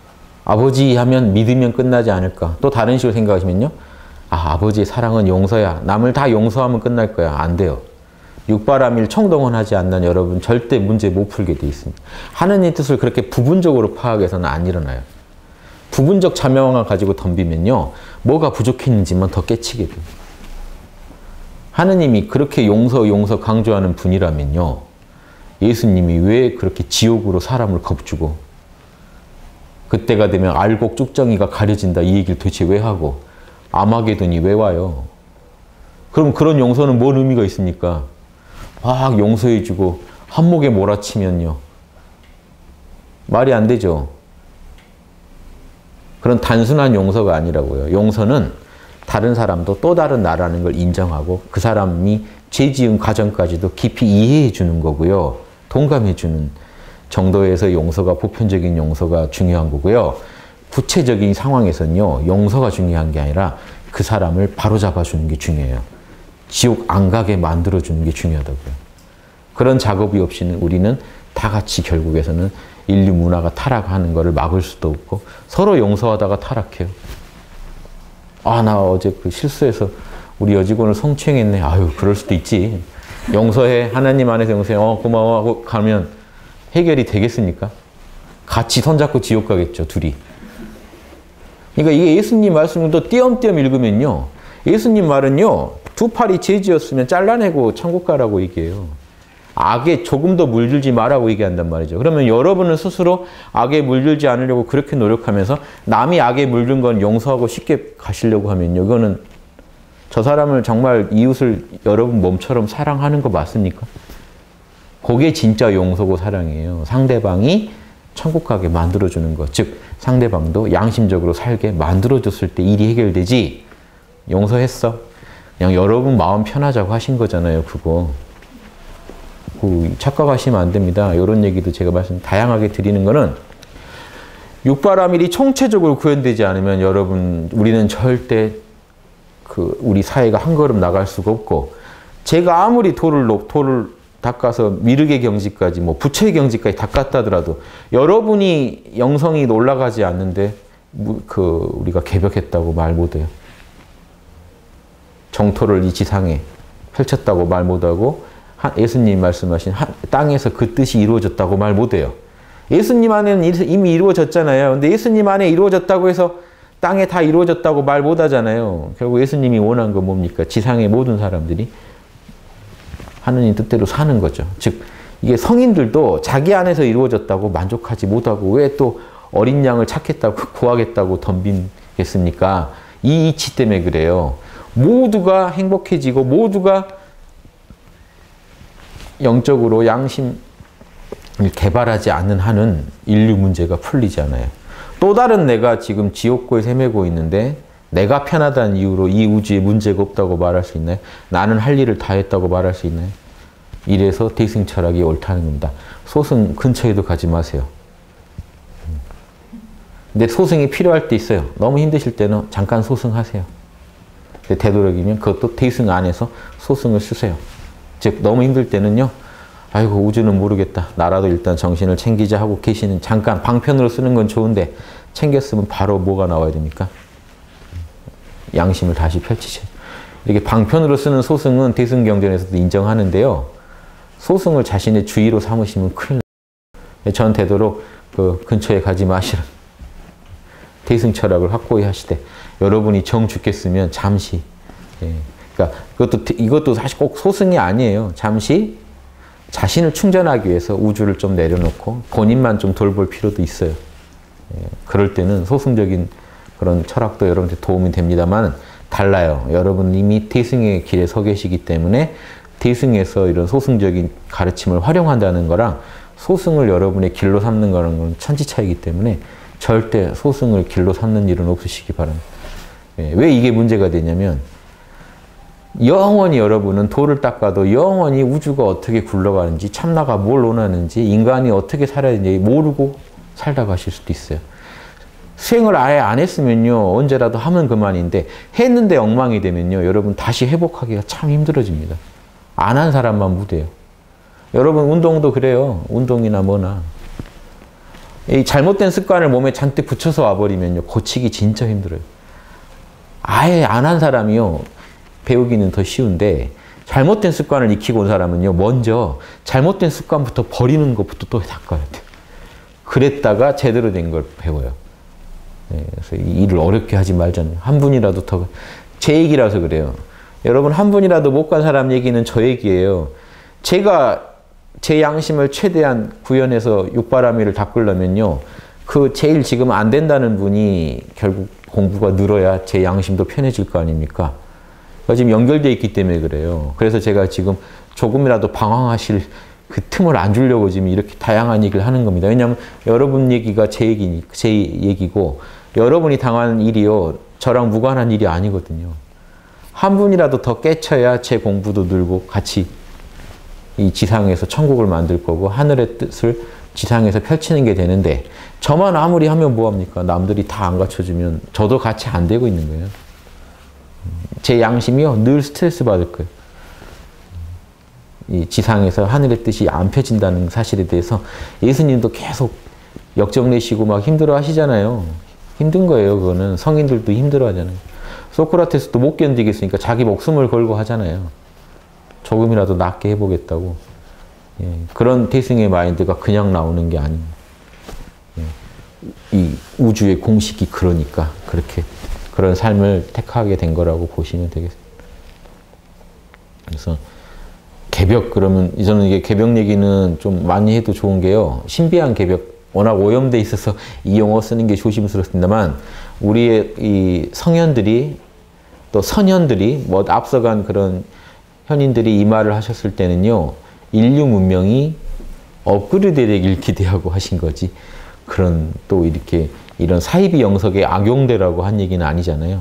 아버지 하면 믿으면 끝나지 않을까. 또 다른 식으로 생각하시면요. 아, 아버지의 사랑은 용서야. 남을 다 용서하면 끝날 거야. 안 돼요. 육바라밀 총동원하지 않는 여러분 절대 문제 못 풀게 돼 있습니다. 하느님 뜻을 그렇게 부분적으로 파악해서는 안 일어나요. 부분적 자명함을 가지고 덤비면요. 뭐가 부족했는지만 더 깨치게 돼요. 하느님이 그렇게 용서 강조하는 분이라면요. 예수님이 왜 그렇게 지옥으로 사람을 겁주고 그때가 되면 알곡 쭉정이가 가려진다 이 얘기를 도대체 왜 하고 아마게돈이 왜 와요? 그럼 그런 용서는 뭔 의미가 있습니까? 막 용서해주고 한목에 몰아치면요. 말이 안 되죠. 그런 단순한 용서가 아니라고요. 용서는 다른 사람도 또 다른 나라는 걸 인정하고 그 사람이 죄 지은 과정까지도 깊이 이해해 주는 거고요. 동감해 주는 정도에서 용서가 보편적인 용서가 중요한 거고요. 구체적인 상황에서는요. 용서가 중요한 게 아니라 그 사람을 바로잡아 주는 게 중요해요. 지옥 안 가게 만들어 주는 게 중요하다고요. 그런 작업이 없이는 우리는 다 같이 결국에서는 인류 문화가 타락하는 것을 막을 수도 없고 서로 용서하다가 타락해요. 아, 나 어제 그 실수해서 우리 여직원을 성추행했네. 아유, 그럴 수도 있지. 용서해. 하나님 안에서 용서해. 고마워 하고 가면 해결이 되겠습니까? 같이 손잡고 지옥 가겠죠, 둘이. 그러니까 이게 예수님 말씀을 또 띄엄띄엄 읽으면요. 예수님 말은요. 두 팔이 죄지었으면 잘라내고 천국 가라고 얘기해요. 악에 조금 더 물들지 말라고 얘기한단 말이죠. 그러면 여러분은 스스로 악에 물들지 않으려고 그렇게 노력하면서 남이 악에 물든 건 용서하고 쉽게 가시려고 하면요. 이거는 저 사람을 정말 이웃을 여러분 몸처럼 사랑하는 거 맞습니까? 그게 진짜 용서고 사랑이에요. 상대방이 천국 가게 만들어주는 것. 즉 상대방도 양심적으로 살게 만들어줬을 때 일이 해결되지. 용서했어. 그냥 여러분 마음 편하자고 하신 거잖아요. 그거. 착각하시면 안 됩니다. 이런 얘기도 제가 다양하게 드리는 거는 육바라밀이 총체적으로 구현되지 않으면 여러분 우리는 절대 우리 사회가 한 걸음 나갈 수가 없고 제가 아무리 돌을 닦아서 미륵의 경지까지 뭐 부처의 경지까지 닦았다 하더라도 여러분이 영성이 올라가지 않는데 우리가 개벽했다고 말 못해요. 정토를 이 지상에 펼쳤다고 말 못하고 예수님 말씀하신 땅에서 그 뜻이 이루어졌다고 말 못해요. 예수님 안에는 이미 이루어졌잖아요. 근데 예수님 안에 이루어졌다고 해서 땅에 다 이루어졌다고 말 못하잖아요. 결국 예수님이 원한 건 뭡니까? 지상의 모든 사람들이 하느님 뜻대로 사는 거죠. 즉 이게 성인들도 자기 안에서 이루어졌다고 만족하지 못하고 왜 또 어린 양을 찾겠다고 구하겠다고 덤비겠습니까? 이 이치 때문에 그래요. 모두가 행복해지고 모두가 영적으로 양심을 개발하지 않는 한은 인류 문제가 풀리지 않아요. 또 다른 내가 지금 지옥고에 헤매고 있는데 내가 편하다는 이유로 이 우주에 문제가 없다고 말할 수 있나요? 나는 할 일을 다 했다고 말할 수 있나요? 이래서 대승 철학이 옳다는 겁니다. 소승 근처에도 가지 마세요. 근데 소승이 필요할 때 있어요. 너무 힘드실 때는 잠깐 소승하세요. 근데 되도록이면 그것도 대승 안에서 소승을 쓰세요. 즉 너무 힘들 때는요. 아이고 우주는 모르겠다. 나라도 일단 정신을 챙기자 하고 계시는 잠깐 방편으로 쓰는 건 좋은데 챙겼으면 바로 뭐가 나와야 됩니까? 양심을 다시 펼치셔야죠. 이렇게 방편으로 쓰는 소승은 대승경전에서도 인정하는데요. 소승을 자신의 주의로 삼으시면 큰일 나요. 전 되도록 그 근처에 가지 마시라. 대승 철학을 확고히 하시되 여러분이 정 죽겠으면 잠시 그러니까 이것도 사실 꼭 소승이 아니에요. 잠시 자신을 충전하기 위해서 우주를 좀 내려놓고 본인만 좀 돌볼 필요도 있어요. 그럴 때는 소승적인 그런 철학도 여러분한테 도움이 됩니다만 달라요. 여러분 이미 대승의 길에 서 계시기 때문에 대승에서 이런 소승적인 가르침을 활용한다는 거랑 소승을 여러분의 길로 삼는 거는 건 천지차이기 때문에 절대 소승을 길로 삼는 일은 없으시기 바랍니다. 왜 이게 문제가 되냐면 영원히 여러분은 돌을 닦아도 영원히 우주가 어떻게 굴러가는지 참나가 뭘 원하는지 인간이 어떻게 살아야 되는지 모르고 살다 가실 수도 있어요. 수행을 아예 안 했으면요. 언제라도 하면 그만인데 했는데 엉망이 되면요. 여러분 다시 회복하기가 참 힘들어집니다. 안 한 사람만 무대요. 여러분 운동도 그래요. 운동이나 뭐나. 이 잘못된 습관을 몸에 잔뜩 붙여서 와버리면요. 고치기 진짜 힘들어요. 아예 안 한 사람이요. 배우기는 더 쉬운데 잘못된 습관을 익히고 온 사람은요. 먼저 잘못된 습관부터 버리는 것부터 또 닦아야 돼요. 그랬다가 제대로 된 걸 배워요. 네, 그래서 이 일을 어렵게 하지 말자는 한 분이라도 더 제 얘기라서 그래요. 여러분 한 분이라도 못 간 사람 얘기는 저 얘기예요. 제가 제 양심을 최대한 구현해서 육바라밀을 닦으려면요. 그 제일 지금 안 된다는 분이 결국 공부가 늘어야 제 양심도 편해질 거 아닙니까? 지금 연결되어 있기 때문에 그래요. 그래서 제가 지금 조금이라도 방황하실 그 틈을 안 주려고 지금 이렇게 다양한 얘기를 하는 겁니다. 왜냐하면 여러분 얘기가 제 얘기고 여러분이 당한 일이요. 저랑 무관한 일이 아니거든요. 한 분이라도 더 깨쳐야 제 공부도 늘고 같이 이 지상에서 천국을 만들 거고 하늘의 뜻을 지상에서 펼치는 게 되는데 저만 아무리 하면 뭐합니까? 남들이 다 안 갖춰주면 저도 같이 안 되고 있는 거예요. 제 양심이요. 늘 스트레스 받을 거예요. 이 지상에서 하늘의 뜻이 안 펴진다는 사실에 대해서 예수님도 계속 역정내시고 막 힘들어 하시잖아요. 힘든 거예요. 그거는 성인들도 힘들어 하잖아요. 소크라테스도 못 견디겠으니까 자기 목숨을 걸고 하잖아요. 조금이라도 낫게 해보겠다고. 예, 그런 태승의 마인드가 그냥 나오는 게 아닙니다. 예, 이 우주의 공식이 그러니까 그렇게 그런 삶을 택하게 된 거라고 보시면 되겠습니다. 그래서 개벽 그러면 저는 이게 개벽 얘기는 좀 많이 해도 좋은 게요. 신비한 개벽 워낙 오염돼 있어서 이 용어 쓰는 게 조심스럽습니다만 우리의 이 성현들이 또 선현들이 뭐 앞서간 그런 현인들이 이 말을 하셨을 때는요. 인류 문명이 업그레이드 되길 기대하고 하신 거지. 그런 또 이렇게 이런 사이비 영석에 악용되라고 한 얘기는 아니잖아요.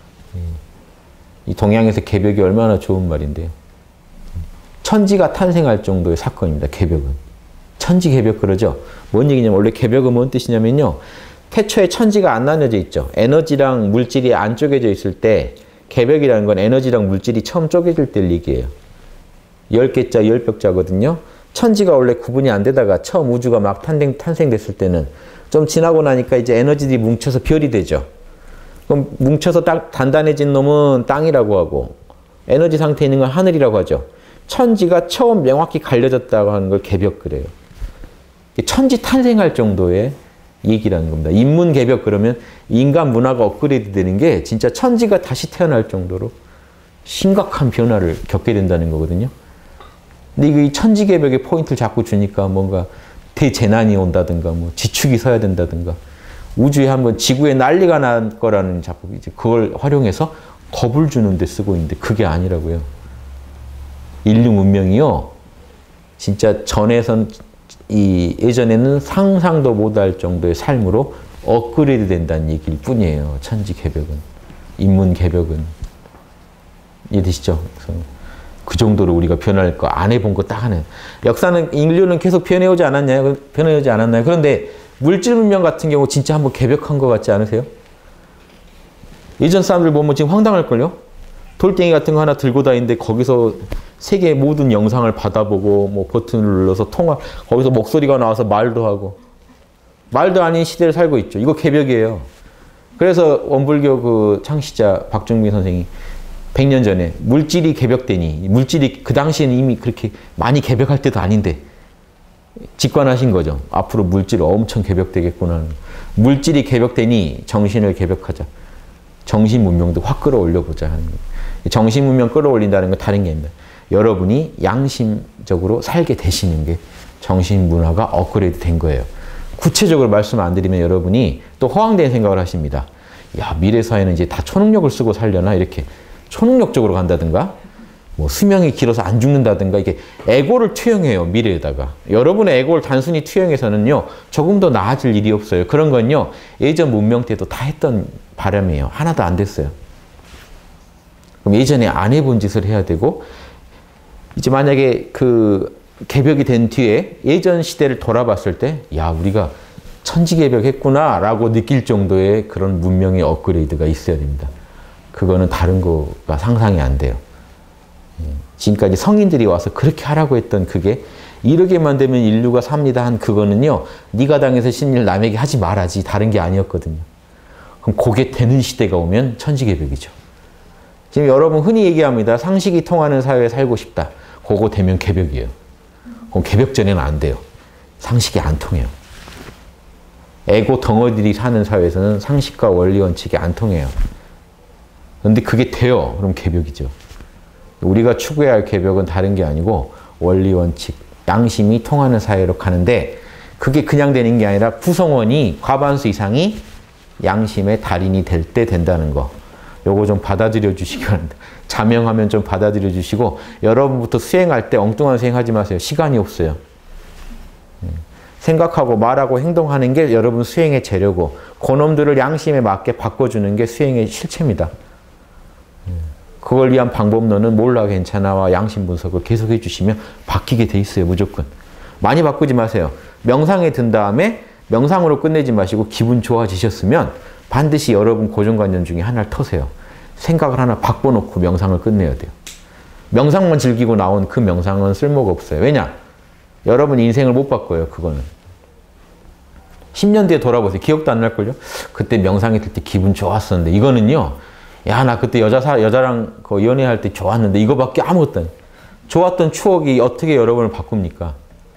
이 동양에서 개벽이 얼마나 좋은 말인데요. 천지가 탄생할 정도의 사건입니다. 개벽은. 천지 개벽 그러죠. 뭔 얘기냐면 원래 개벽은 뭔 뜻이냐면요. 태초에 천지가 안 나뉘어져 있죠. 에너지랑 물질이 안 쪼개져 있을 때 개벽이라는 건 에너지랑 물질이 처음 쪼개질 때 얘기예요. 10개자, 10벽자거든요. 천지가 원래 구분이 안 되다가 처음 우주가 막 탄생됐을 때는 좀 지나고 나니까 이제 에너지들이 뭉쳐서 별이 되죠. 그럼 뭉쳐서 단단해진 놈은 땅이라고 하고 에너지 상태에 있는 건 하늘이라고 하죠. 천지가 처음 명확히 갈려졌다고 하는 걸 개벽 그래요. 천지 탄생할 정도의 얘기라는 겁니다. 인문개벽 그러면 인간 문화가 업그레이드 되는 게 진짜 천지가 다시 태어날 정도로 심각한 변화를 겪게 된다는 거거든요. 근데 이 천지개벽의 포인트를 자꾸 주니까 뭔가 대재난이 온다든가 뭐 지축이 서야 된다든가 우주에 한번 지구에 난리가 날 거라는 자꾸 이제 그걸 활용해서 겁을 주는 데 쓰고 있는데 그게 아니라고요. 인류 문명이요. 진짜 전에선 예전에는 상상도 못할 정도의 삶으로 업그레이드 된다는 얘기일 뿐이에요. 천지 개벽은. 인문 개벽은. 이해되시죠? 그 정도로 우리가 변할 거 안 해본 거 딱 하네. 역사는 인류는 계속 변해오지 않았나요? 변해오지 않았나요? 그런데 물질 문명 같은 경우 진짜 한번 개벽한 것 같지 않으세요? 예전 사람들 보면 지금 황당할걸요? 돌덩이 같은 거 하나 들고 다니는데 거기서 세계 모든 영상을 받아보고 뭐 버튼을 눌러서 거기서 목소리가 나와서 말도 하고 말도 아닌 시대를 살고 있죠. 이거 개벽이에요. 그래서 원불교 그 창시자 박정민 선생이 100년 전에 물질이 개벽되니 물질이 그 당시에는 이미 그렇게 많이 개벽할 때도 아닌데 직관하신 거죠. 앞으로 물질이 엄청 개벽되겠구나. 물질이 개벽되니 정신을 개벽하자. 정신 문명도 확 끌어올려보자 하는 거예요. 정신 문명 끌어올린다는 건 다른 게 아닙니다. 여러분이 양심적으로 살게 되시는 게 정신 문화가 업그레이드 된 거예요. 구체적으로 말씀 안 드리면 여러분이 또 허황된 생각을 하십니다. 야, 미래 사회는 이제 다 초능력을 쓰고 살려나? 이렇게 초능력적으로 간다든가 뭐 수명이 길어서 안 죽는다든가 이게 에고를 투영해요. 미래에다가. 여러분의 에고를 단순히 투영해서는요. 조금 더 나아질 일이 없어요. 그런 건요. 예전 문명 때도 다 했던 바람이에요. 하나도 안 됐어요. 그럼 예전에 안 해본 짓을 해야 되고 이제 만약에 그 개벽이 된 뒤에 예전 시대를 돌아봤을 때 야, 우리가 천지개벽했구나 라고 느낄 정도의 그런 문명의 업그레이드가 있어야 됩니다. 그거는 다른 거가 상상이 안 돼요. 지금까지 성인들이 와서 그렇게 하라고 했던 그게 이러게만 되면 인류가 삽니다 한 그거는요. 네가 당해서 신일 남에게 하지 말아지 다른 게 아니었거든요. 그럼 그게 되는 시대가 오면 천지개벽이죠. 지금 여러분 흔히 얘기합니다. 상식이 통하는 사회에 살고 싶다. 그거 되면 개벽이에요. 그럼 개벽 전에는 안 돼요. 상식이 안 통해요. 에고 덩어리들이 사는 사회에서는 상식과 원리 원칙이 안 통해요. 그런데 그게 돼요. 그럼 개벽이죠. 우리가 추구해야 할 개벽은 다른 게 아니고 원리 원칙, 양심이 통하는 사회로 가는데 그게 그냥 되는 게 아니라 구성원이 과반수 이상이 양심의 달인이 될 때 된다는 거. 요거 좀 받아들여 주시기 바랍니다. 자명하면 좀 받아들여 주시고 여러분부터 수행할 때 엉뚱한 수행하지 마세요. 시간이 없어요. 생각하고 말하고 행동하는 게 여러분 수행의 재료고 그놈들을 양심에 맞게 바꿔주는 게 수행의 실체입니다. 그걸 위한 방법론은 몰라 괜찮아와 양심 분석을 계속 해주시면 바뀌게 돼 있어요. 무조건. 많이 바꾸지 마세요. 명상에 든 다음에 명상으로 끝내지 마시고 기분 좋아지셨으면 반드시 여러분 고정관념 중에 하나를 터세요. 생각을 하나 바꿔놓고 명상을 끝내야 돼요. 명상만 즐기고 나온 그 명상은 쓸모가 없어요. 왜냐? 여러분 인생을 못 바꿔요. 그거는. 10년 뒤에 돌아보세요. 기억도 안 날걸요? 그때 명상이 들 때 기분 좋았었는데 이거는요. 야, 나 그때 여자랑 그 연애할 때 좋았는데 이거밖에 아무것도 안. 좋았던 추억이 어떻게 여러분을 바꿉니까?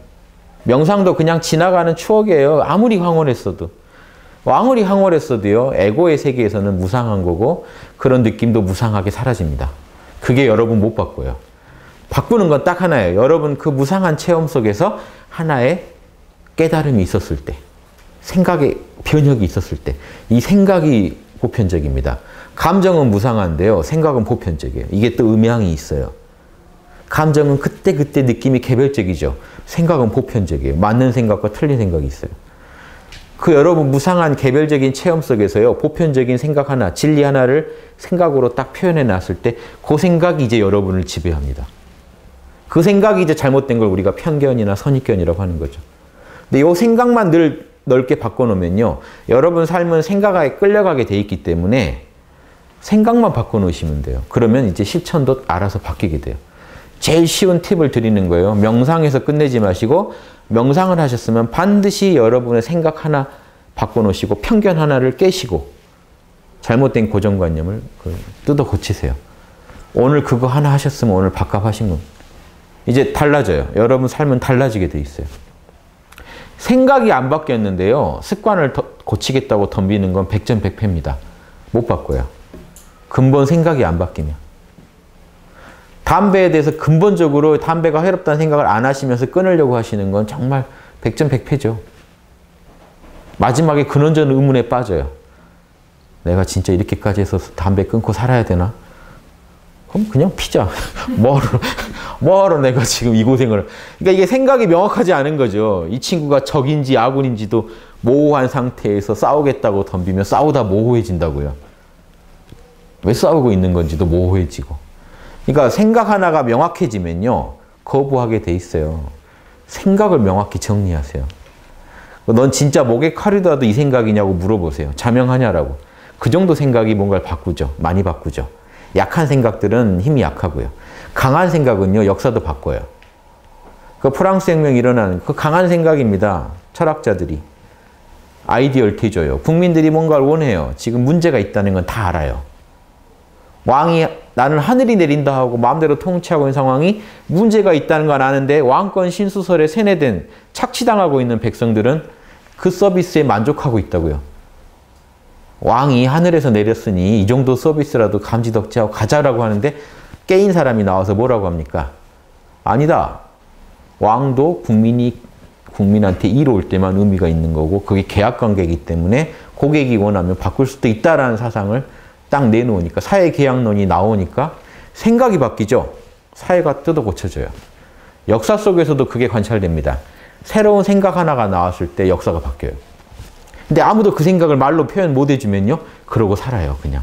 명상도 그냥 지나가는 추억이에요. 아무리 황홀했어도. 아무리 황홀했어도요. 에고의 세계에서는 무상한 거고 그런 느낌도 무상하게 사라집니다. 그게 여러분 못 바꿔요. 바꾸는 건 딱 하나예요. 여러분 그 무상한 체험 속에서 하나의 깨달음이 있었을 때, 생각의 변혁이 있었을 때, 이 생각이 보편적입니다. 감정은 무상한데요. 생각은 보편적이에요. 이게 또 음양이 있어요. 감정은 그때그때 느낌이 개별적이죠. 생각은 보편적이에요. 맞는 생각과 틀린 생각이 있어요. 그 여러분 무상한 개별적인 체험 속에서요. 보편적인 생각 하나, 진리 하나를 생각으로 딱 표현해 놨을 때 그 생각이 이제 여러분을 지배합니다. 그 생각이 이제 잘못된 걸 우리가 편견이나 선입견이라고 하는 거죠. 근데 이 생각만 늘 넓게 바꿔놓으면요. 여러분 삶은 생각에 끌려가게 돼 있기 때문에 생각만 바꿔놓으시면 돼요. 그러면 이제 실천도 알아서 바뀌게 돼요. 제일 쉬운 팁을 드리는 거예요. 명상에서 끝내지 마시고 명상을 하셨으면 반드시 여러분의 생각 하나 바꿔놓으시고 편견 하나를 깨시고 잘못된 고정관념을 뜯어 고치세요. 오늘 그거 하나 하셨으면 오늘 밥값하신 건 이제 달라져요. 여러분 삶은 달라지게 돼 있어요. 생각이 안 바뀌었는데요. 습관을 고치겠다고 덤비는 건 백전백패입니다. 못 바꿔요. 근본 생각이 안 바뀌면. 담배에 대해서 근본적으로 담배가 해롭다는 생각을 안 하시면서 끊으려고 하시는 건 정말 백전백패죠. 마지막에 근원적 의문에 빠져요. 내가 진짜 이렇게까지 해서 담배 끊고 살아야 되나? 그럼 그냥 피자. 뭐하러 내가 지금 이 고생을. 그러니까 이게 생각이 명확하지 않은 거죠. 이 친구가 적인지 아군인지도 모호한 상태에서 싸우겠다고 덤비면 싸우다 모호해진다고요. 왜 싸우고 있는 건지도 모호해지고. 그러니까 생각 하나가 명확해지면요. 거부하게 돼 있어요. 생각을 명확히 정리하세요. 넌 진짜 목에 칼이 닿아도 이 생각이냐고 물어보세요. 자명하냐라고. 그 정도 생각이 뭔가를 바꾸죠. 많이 바꾸죠. 약한 생각들은 힘이 약하고요. 강한 생각은요. 역사도 바꿔요. 그 프랑스 혁명이 일어나는 그 강한 생각입니다. 철학자들이. 아이디얼티줘요. 국민들이 뭔가를 원해요. 지금 문제가 있다는 건 다 알아요. 왕이 나는 하늘이 내린다 하고 마음대로 통치하고 있는 상황이 문제가 있다는 건 아는데 왕권 신수설에 세뇌된 착취당하고 있는 백성들은 그 서비스에 만족하고 있다고요. 왕이 하늘에서 내렸으니 이 정도 서비스라도 감지덕지하고 가자라고 하는데 깨인 사람이 나와서 뭐라고 합니까? 아니다. 왕도 국민한테 이로울 때만 의미가 있는 거고 그게 계약관계이기 때문에 고객이 원하면 바꿀 수도 있다라는 사상을 딱 내놓으니까 사회계약론이 나오니까 생각이 바뀌죠. 사회가 뜯어 고쳐져요. 역사 속에서도 그게 관찰됩니다. 새로운 생각 하나가 나왔을 때 역사가 바뀌어요. 근데 아무도 그 생각을 말로 표현 못 해주면요. 그러고 살아요. 그냥.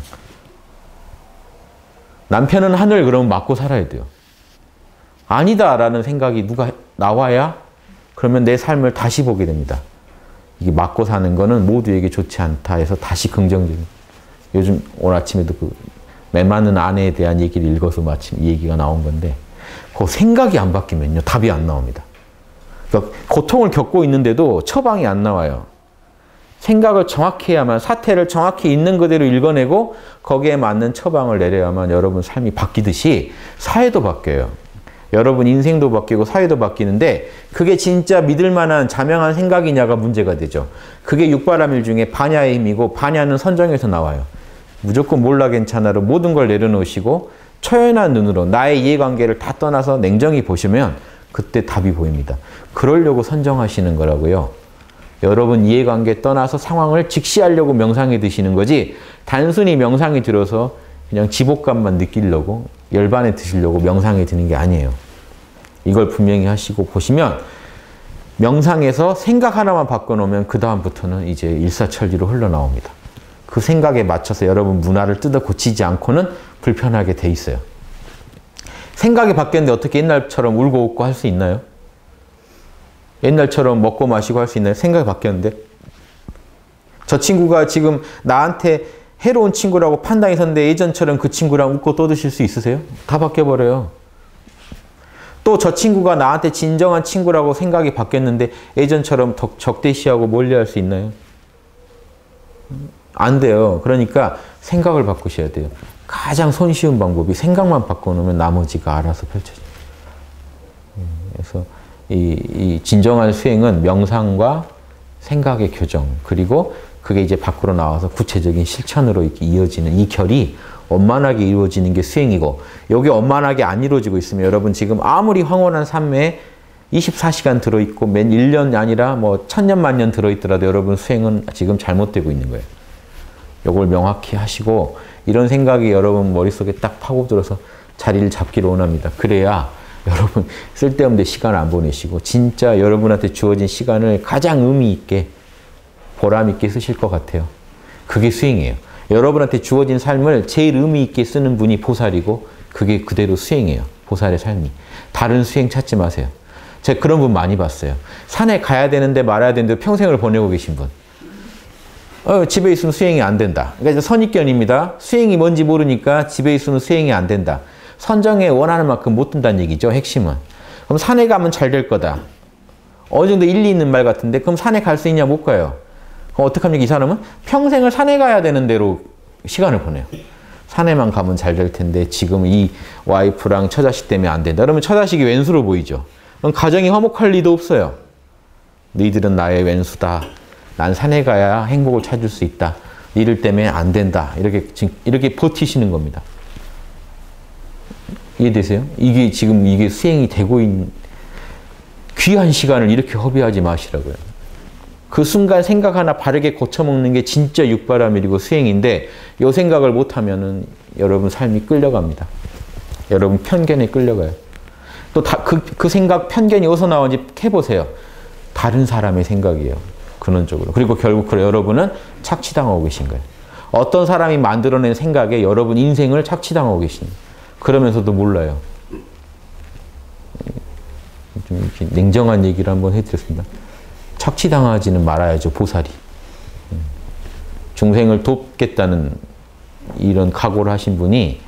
남편은 하늘 그러면 맞고 살아야 돼요. 아니다라는 생각이 누가 나와야 그러면 내 삶을 다시 보게 됩니다. 이게 맞고 사는 거는 모두에게 좋지 않다 해서 다시 긍정적인. 요즘 오늘 아침에도 그 매맞는 아내에 대한 얘기를 읽어서 마침 이 얘기가 나온 건데 그 생각이 안 바뀌면요. 답이 안 나옵니다. 그러니까 고통을 겪고 있는데도 처방이 안 나와요. 생각을 정확히 해야만, 사태를 정확히 있는 그대로 읽어내고 거기에 맞는 처방을 내려야만 여러분 삶이 바뀌듯이 사회도 바뀌어요. 여러분 인생도 바뀌고 사회도 바뀌는데 그게 진짜 믿을 만한 자명한 생각이냐가 문제가 되죠. 그게 육바라밀 중에 반야의 힘이고, 반야는 선정에서 나와요. 무조건 몰라 괜찮아로 모든 걸 내려놓으시고 초연한 눈으로 나의 이해관계를 다 떠나서 냉정히 보시면 그때 답이 보입니다. 그러려고 선정하시는 거라고요. 여러분 이해관계 떠나서 상황을 직시하려고 명상에 드시는 거지, 단순히 명상이 들어서 그냥 지복감만 느끼려고, 열반에 드시려고 명상에 드는 게 아니에요. 이걸 분명히 하시고 보시면 명상에서 생각 하나만 바꿔놓으면 그 다음부터는 이제 일사천리로 흘러나옵니다. 그 생각에 맞춰서 여러분 문화를 뜯어 고치지 않고는 불편하게 돼 있어요. 생각이 바뀌었는데 어떻게 옛날처럼 울고 웃고 할 수 있나요? 옛날처럼 먹고 마시고 할 수 있나요? 생각이 바뀌었는데. 저 친구가 지금 나한테 해로운 친구라고 판단이 섰는데 예전처럼 그 친구랑 웃고 떠드실 수 있으세요? 다 바뀌어버려요. 또 저 친구가 나한테 진정한 친구라고 생각이 바뀌었는데 예전처럼 적대시하고 멀리할 수 있나요? 안 돼요. 그러니까 생각을 바꾸셔야 돼요. 가장 손쉬운 방법이 생각만 바꿔놓으면 나머지가 알아서 펼쳐져요. 그래서 이 진정한 수행은 명상과 생각의 교정, 그리고 그게 이제 밖으로 나와서 구체적인 실천으로 이렇게 이어지는 이 결이 원만하게 이루어지는 게 수행이고, 여기 원만하게 안 이루어지고 있으면 여러분 지금 아무리 황홀한 삶에 24시간 들어있고 맨 1년이 아니라 뭐 1000년 만년 들어있더라도 여러분 수행은 지금 잘못되고 있는 거예요. 이걸 명확히 하시고 이런 생각이 여러분 머릿속에 딱 파고들어서 자리를 잡기를 원합니다. 그래야 여러분 쓸데없는 시간을 안 보내시고 진짜 여러분한테 주어진 시간을 가장 의미 있게 보람 있게 쓰실 것 같아요. 그게 수행이에요. 여러분한테 주어진 삶을 제일 의미 있게 쓰는 분이 보살이고 그게 그대로 수행이에요. 보살의 삶이. 다른 수행 찾지 마세요. 제가 그런 분 많이 봤어요. 산에 가야 되는데 말아야 되는데 평생을 보내고 계신 분. 집에 있으면 수행이 안 된다. 그러니까 선입견입니다. 수행이 뭔지 모르니까 집에 있으면 수행이 안 된다. 선정에 원하는 만큼 못 든다는 얘기죠. 핵심은. 그럼 산에 가면 잘 될 거다. 어느 정도 일리 있는 말 같은데 그럼 산에 갈 수 있냐? 못 가요. 그럼 어떡합니까? 이 사람은 평생을 산에 가야 되는 대로 시간을 보내요. 산에만 가면 잘 될 텐데 지금 이 와이프랑 처자식 때문에 안 된다. 그러면 처자식이 왼수로 보이죠. 그럼 가정이 화목할 리도 없어요. 너희들은 나의 왼수다. 난 산에 가야 행복을 찾을 수 있다. 이들 때문에 안 된다. 이렇게 버티시는 겁니다. 이해되세요? 이게 수행이 되고 있는 귀한 시간을 이렇게 허비하지 마시라고요. 그 순간 생각 하나 바르게 고쳐먹는 게 진짜 육바라밀이고 수행인데 이 생각을 못하면은 여러분 삶이 끌려갑니다. 여러분 편견에 끌려가요. 또 그 생각, 편견이 어디서 나오는지 해보세요. 다른 사람의 생각이에요. 근원적으로. 그리고 결국 여러분은 착취당하고 계신 거예요. 어떤 사람이 만들어낸 생각에 여러분 인생을 착취당하고 계신 거예요. 그러면서도 몰라요. 좀 이렇게 냉정한 얘기를 한번 해드렸습니다. 착취당하지는 말아야죠, 보살이. 중생을 돕겠다는 이런 각오를 하신 분이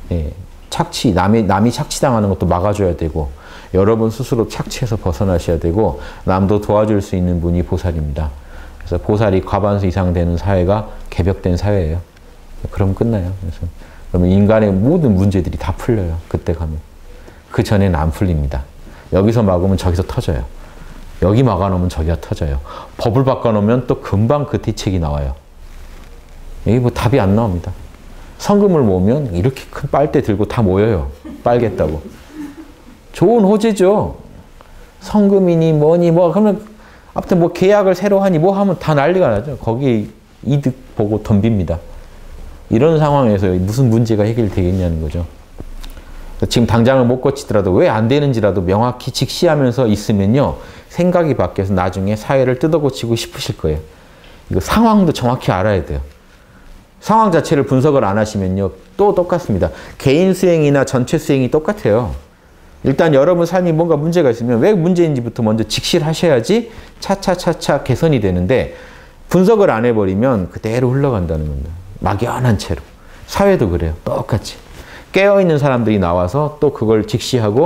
남이 착취당하는 것도 막아줘야 되고 여러분 스스로 착취해서 벗어나셔야 되고 남도 도와줄 수 있는 분이 보살입니다. 그래서 보살이 과반수 이상 되는 사회가 개벽된 사회예요. 그럼 끝나요. 그래서 그러면 인간의 모든 문제들이 다 풀려요. 그때 가면. 그 전에는 안 풀립니다. 여기서 막으면 저기서 터져요. 여기 막아놓으면 저기가 터져요. 법을 바꿔놓으면 또 금방 그 대책이 나와요. 여기 뭐 답이 안 나옵니다. 성금을 모으면 이렇게 큰 빨대 들고 다 모여요. 빨겠다고. 좋은 호재죠. 성금이니 뭐니 그러면 아무튼 뭐 계약을 새로 하니 뭐 하면 다 난리가 나죠. 거기 이득 보고 덤빕니다. 이런 상황에서 무슨 문제가 해결되겠냐는 거죠. 지금 당장을 못 고치더라도 왜 안 되는지라도 명확히 직시하면서 있으면요. 생각이 바뀌어서 나중에 사회를 뜯어 고치고 싶으실 거예요. 이거 상황도 정확히 알아야 돼요. 상황 자체를 분석을 안 하시면요. 또 똑같습니다. 개인 수행이나 전체 수행이 똑같아요. 일단 여러분 삶이 뭔가 문제가 있으면 왜 문제인지부터 먼저 직시를 하셔야지 차차차차 개선이 되는데 분석을 안 해버리면 그대로 흘러간다는 겁니다. 막연한 채로. 사회도 그래요. 똑같이. 깨어있는 사람들이 나와서 또 그걸 직시하고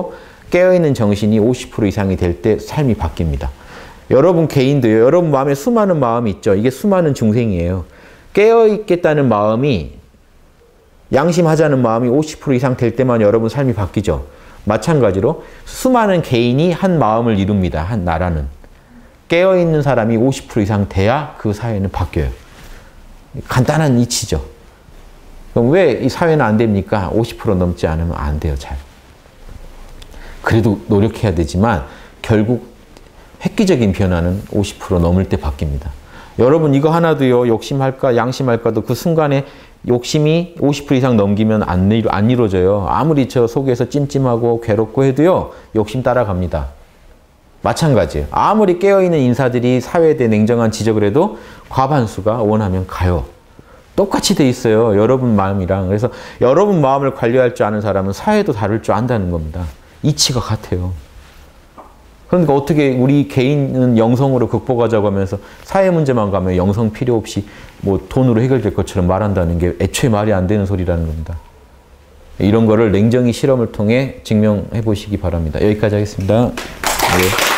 깨어있는 정신이 50% 이상이 될 때 삶이 바뀝니다. 여러분 개인도요. 여러분 마음에 수많은 마음이 있죠. 이게 수많은 중생이에요. 깨어있겠다는 마음이 양심하자는 마음이 50% 이상 될 때만 여러분 삶이 바뀌죠. 마찬가지로 수많은 개인이 한 마음을 이룹니다. 한 나라는. 깨어있는 사람이 50% 이상 돼야 그 사회는 바뀌어요. 간단한 이치죠. 그럼 왜 이 사회는 안 됩니까? 50% 넘지 않으면 안 돼요. 잘. 그래도 노력해야 되지만 결국 획기적인 변화는 50% 넘을 때 바뀝니다. 여러분 이거 하나도요. 욕심할까 양심할까도 그 순간에 욕심이 50% 이상 넘기면 안 이루어져요. 아무리 저 속에서 찜찜하고 괴롭고 해도요. 욕심 따라갑니다. 마찬가지예요. 아무리 깨어있는 인사들이 사회에 대해 냉정한 지적을 해도 과반수가 원하면 가요. 똑같이 돼 있어요. 여러분 마음이랑. 그래서 여러분 마음을 관리할 줄 아는 사람은 사회도 다룰 줄 안다는 겁니다. 이치가 같아요. 그러니까 어떻게 우리 개인은 영성으로 극복하자고 하면서 사회 문제만 가면 영성 필요 없이 뭐 돈으로 해결될 것처럼 말한다는 게 애초에 말이 안 되는 소리라는 겁니다. 이런 거를 냉정히 실험을 통해 증명해 보시기 바랍니다. 여기까지 하겠습니다. 네.